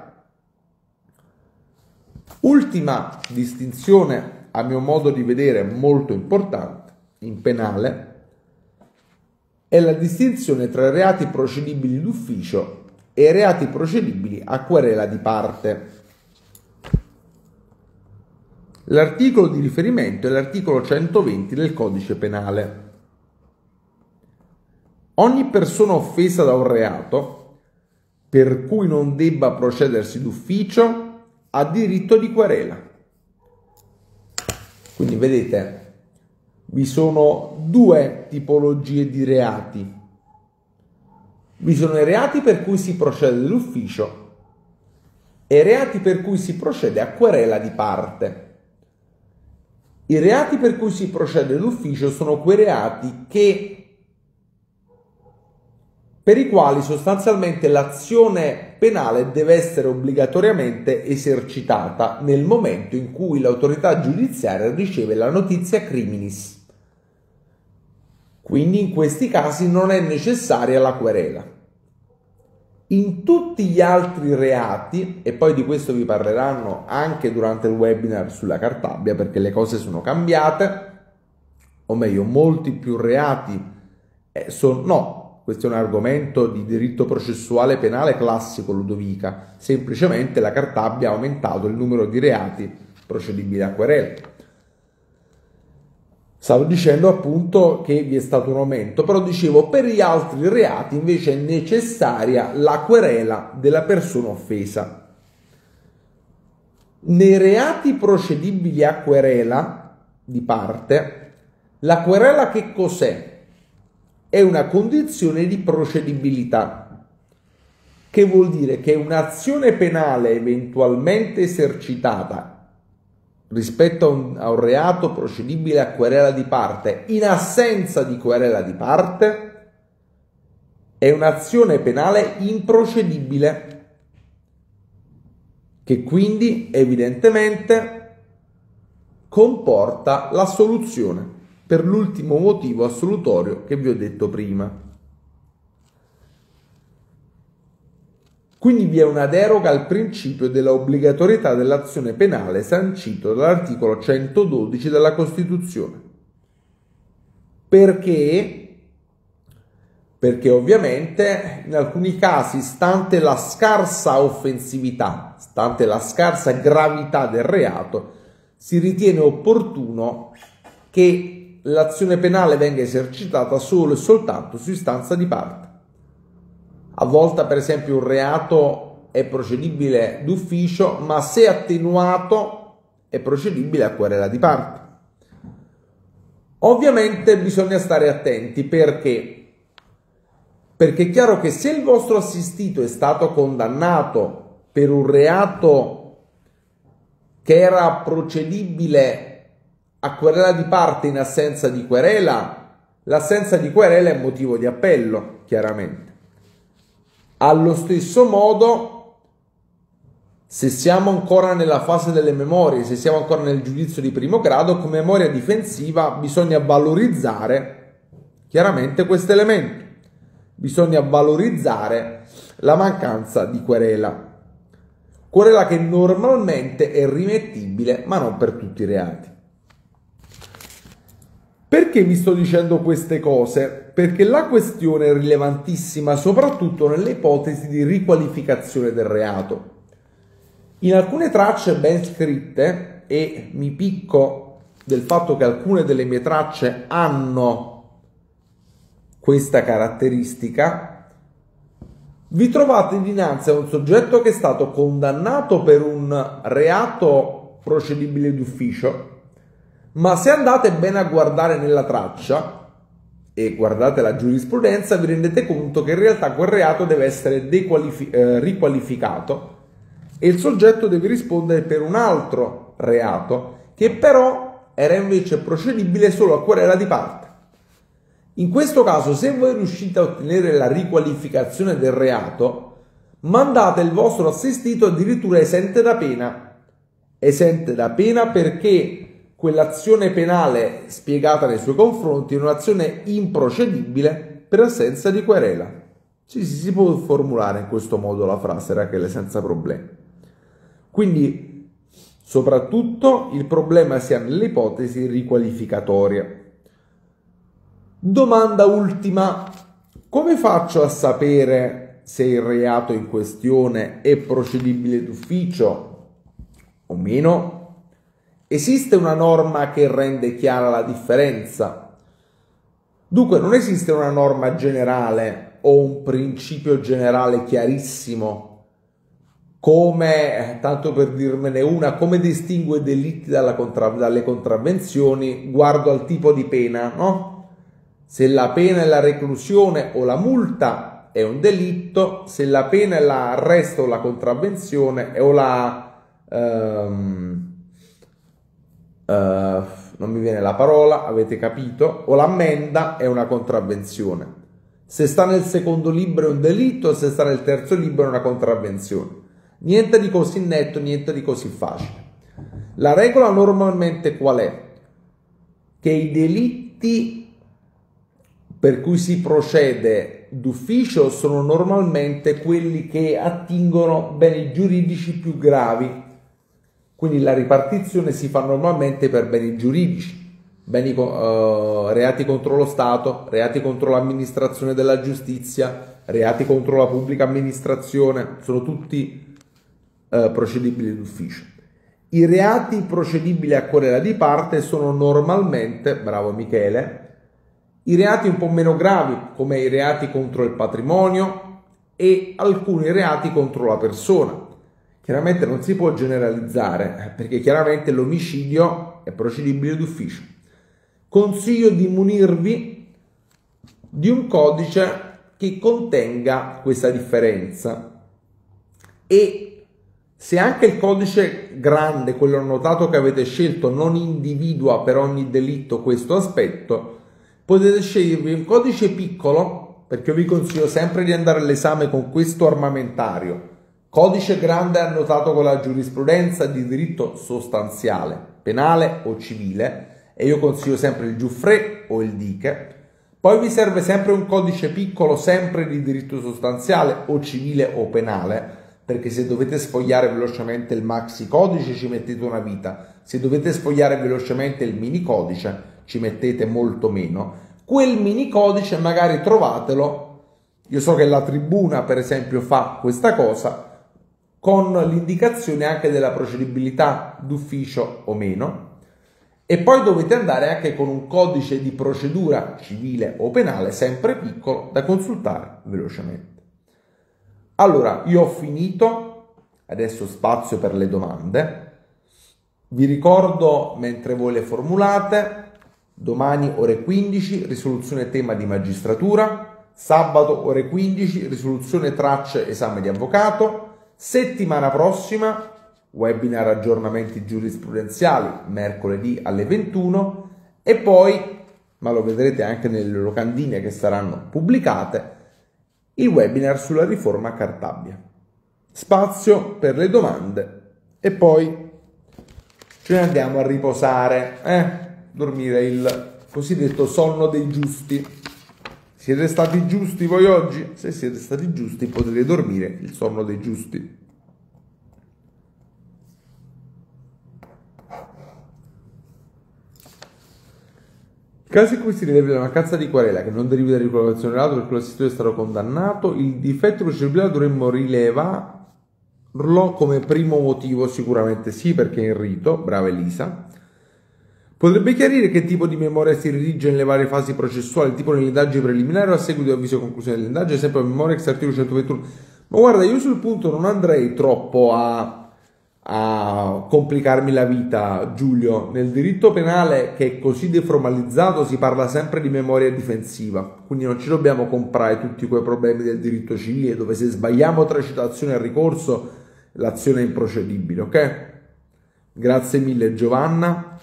Ultima distinzione, a mio modo di vedere molto importante, in penale, è la distinzione tra reati procedibili d'ufficio e reati procedibili a querela di parte. L'articolo di riferimento è l'articolo 120 del Codice Penale. Ogni persona offesa da un reato, per cui non debba procedersi d'ufficio, ha diritto di querela. Quindi vedete, vi sono due tipologie di reati. Vi sono i reati per cui si procede d'ufficio e i reati per cui si procede a querela di parte. I reati per cui si procede d'ufficio sono quei reati che per i quali sostanzialmente l'azione penale deve essere obbligatoriamente esercitata nel momento in cui l'autorità giudiziaria riceve la notizia criminis. Quindi in questi casi non è necessaria la querela. In tutti gli altri reati, e poi di questo vi parleranno anche durante il webinar sulla Cartabia, perché le cose sono cambiate, o meglio, molti più reati questo è un argomento di diritto processuale penale classico Ludovica, semplicemente la Cartabia ha aumentato il numero di reati procedibili a querela. Stavo dicendo appunto che vi è stato un aumento, però dicevo per gli altri reati invece è necessaria la querela della persona offesa. Nei reati procedibili a querela di parte, la querela che cos'è? È una condizione di procedibilità, che vuol dire che un'azione penale eventualmente esercitata rispetto a un reato procedibile a querela di parte, in assenza di querela di parte, è un'azione penale improcedibile, che quindi evidentemente comporta l'assoluzione, per l'ultimo motivo assolutorio che vi ho detto prima. Quindi vi è una deroga al principio della obbligatorietà dell'azione penale sancito dall'articolo 112 della Costituzione. Perché? Perché ovviamente in alcuni casi, stante la scarsa offensività, stante la scarsa gravità del reato, si ritiene opportuno che l'azione penale venga esercitata solo e soltanto su istanza di parte. A volte, per esempio, un reato è procedibile d'ufficio, ma se attenuato è procedibile a querela di parte. Ovviamente bisogna stare attenti perché è chiaro che se il vostro assistito è stato condannato per un reato che era procedibile a querela di parte in assenza di querela, l'assenza di querela è motivo di appello, chiaramente. Allo stesso modo, se siamo ancora nella fase delle memorie, se siamo ancora nel giudizio di primo grado, come memoria difensiva bisogna valorizzare chiaramente questo elemento. Bisogna valorizzare la mancanza di querela. Querela che normalmente è rimettibile, ma non per tutti i reati. Perché vi sto dicendo queste cose? Perché la questione è rilevantissima, soprattutto nelle ipotesi di riqualificazione del reato. In alcune tracce ben scritte, e mi picco del fatto che alcune delle mie tracce hanno questa caratteristica, vi trovate dinanzi a un soggetto che è stato condannato per un reato procedibile d'ufficio, ma se andate bene a guardare nella traccia e guardate la giurisprudenza vi rendete conto che in realtà quel reato deve essere riqualificato e il soggetto deve rispondere per un altro reato che però era invece procedibile solo a querela di parte. In questo caso, se voi riuscite a ottenere la riqualificazione del reato, mandate il vostro assistito addirittura esente da pena. Esente da pena perché quell'azione penale spiegata nei suoi confronti è un'azione improcedibile per assenza di querela. Si può formulare in questo modo la frase, Rachele, senza problemi. Quindi, soprattutto, il problema sia nell'ipotesi riqualificatoria. Domanda ultima: come faccio a sapere se il reato in questione è procedibile d'ufficio o meno? Esiste una norma che rende chiara la differenza? Dunque non esiste una norma generale o un principio generale chiarissimo come, tanto per dirmene una, come distingue i delitti dalle contravvenzioni, guardo al tipo di pena, no? Se la pena è la reclusione o la multa è un delitto, se la pena è l'arresto o la contravvenzione o non mi viene la parola, avete capito, o l'ammenda è una contravvenzione. Se sta nel secondo libro è un delitto, se sta nel terzo libro è una contravvenzione. Niente di così netto, niente di così facile. La regola normalmente qual è? Che i delitti per cui si procede d'ufficio sono normalmente quelli che attingono beni giuridici più gravi. Quindi la ripartizione si fa normalmente per beni giuridici. Reati contro lo Stato, reati contro l'amministrazione della giustizia, reati contro la pubblica amministrazione, sono tutti procedibili d'ufficio. I reati procedibili a querela di parte sono normalmente, bravo Michele, i reati un po' meno gravi, come i reati contro il patrimonio e alcuni reati contro la persona. Chiaramente non si può generalizzare, perché chiaramente l'omicidio è procedibile d'ufficio. Consiglio di munirvi di un codice che contenga questa differenza, e se anche il codice grande, quello annotato che avete scelto, non individua per ogni delitto questo aspetto, potete scegliervi un codice piccolo, perché io vi consiglio sempre di andare all'esame con questo armamentario. Codice grande annotato con la giurisprudenza di diritto sostanziale, penale o civile, e io consiglio sempre il Giuffre o il Diche. Poi vi serve sempre un codice piccolo, sempre di diritto sostanziale o civile o penale, perché se dovete sfogliare velocemente il maxi codice ci mettete una vita, se dovete sfogliare velocemente il mini codice ci mettete molto meno. Quel mini codice magari trovatelo, io so che la Tribuna per esempio fa questa cosa, con l'indicazione anche della procedibilità d'ufficio o meno, e poi dovete andare anche con un codice di procedura civile o penale, sempre piccolo, da consultare velocemente. Allora, io ho finito, adesso spazio per le domande. Vi ricordo, mentre voi le formulate, domani ore 15, risoluzione tema di magistratura, sabato ore 15, risoluzione tracce esame di avvocato, settimana prossima webinar aggiornamenti giurisprudenziali mercoledì alle 21 e poi, ma lo vedrete anche nelle locandine che saranno pubblicate, il webinar sulla riforma Cartabia. Spazio per le domande e poi ce ne andiamo a riposare, dormire il cosiddetto sonno dei giusti. Siete stati giusti voi oggi? Se siete stati giusti potete dormire il sonno dei giusti. Casi in cui si rilevi la mancanza di querela che non derivi da ricollocazione dell'atto perché l'assistito è stato condannato, il difetto procedurale dovremmo rilevarlo come primo motivo, sicuramente sì, perché è in rito, brava Elisa. Potrebbe chiarire che tipo di memoria si redige nelle varie fasi processuali, tipo nelle indagini preliminari o a seguito di avviso conclusione dell'indagine, esempio la memoria ex articolo 121. Ma guarda, io sul punto non andrei troppo a complicarmi la vita, Giulio. Nel diritto penale, che è così deformalizzato, si parla sempre di memoria difensiva, quindi non ci dobbiamo comprare tutti quei problemi del diritto civile dove se sbagliamo tra citazione e ricorso l'azione è improcedibile, ok? Grazie mille Giovanna.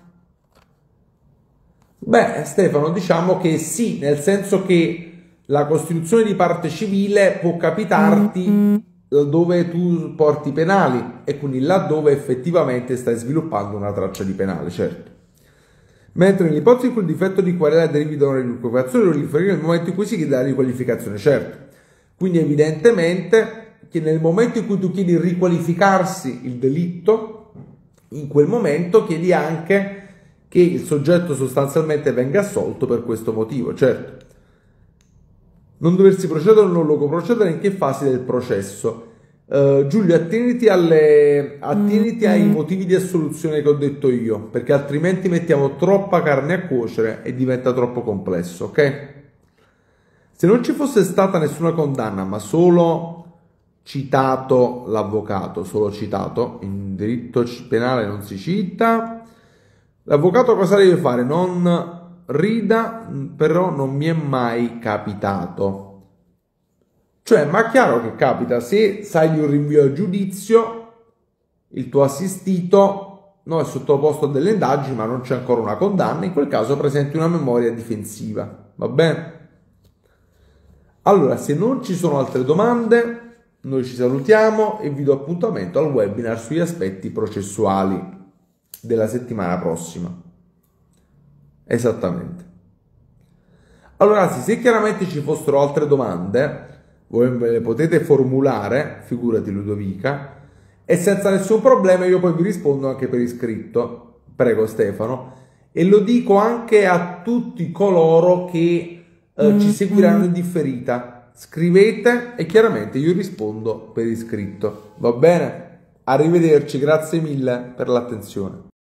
Beh, Stefano, diciamo che sì, nel senso che la costituzione di parte civile può capitarti dove tu porti penali e quindi laddove effettivamente stai sviluppando una traccia di penale, certo. Mentre nell'ipotesi in cui il difetto di querela derivi da una riqualificazione, lo riferire nel momento in cui si chiede la riqualificazione, certo. Quindi evidentemente che nel momento in cui tu chiedi riqualificarsi il delitto, in quel momento chiedi anche che il soggetto sostanzialmente venga assolto per questo motivo, certo. Non doversi procedere o non luogo procedere in che fase del processo? Giulio, attieniti ai motivi di assoluzione che ho detto io, perché altrimenti mettiamo troppa carne a cuocere e diventa troppo complesso, ok? Se non ci fosse stata nessuna condanna, ma solo citato l'avvocato, solo citato, in diritto penale non si cita, l'avvocato cosa deve fare? Non rida, però non mi è mai capitato. Cioè, ma è chiaro che capita, se sai di un rinvio a giudizio, il tuo assistito è sottoposto a delle indagini, ma non c'è ancora una condanna, in quel caso presenti una memoria difensiva, va bene? Allora, se non ci sono altre domande, noi ci salutiamo e vi do appuntamento al webinar sugli aspetti processuali della settimana prossima. Esattamente. Allora, ragazzi, se chiaramente ci fossero altre domande, voi me le potete formulare, figurati Ludovica, e senza nessun problema io poi vi rispondo anche per iscritto. Prego Stefano. E lo dico anche a tutti coloro che ci seguiranno in differita. Scrivete e chiaramente io rispondo per iscritto. Va bene? Arrivederci, grazie mille per l'attenzione.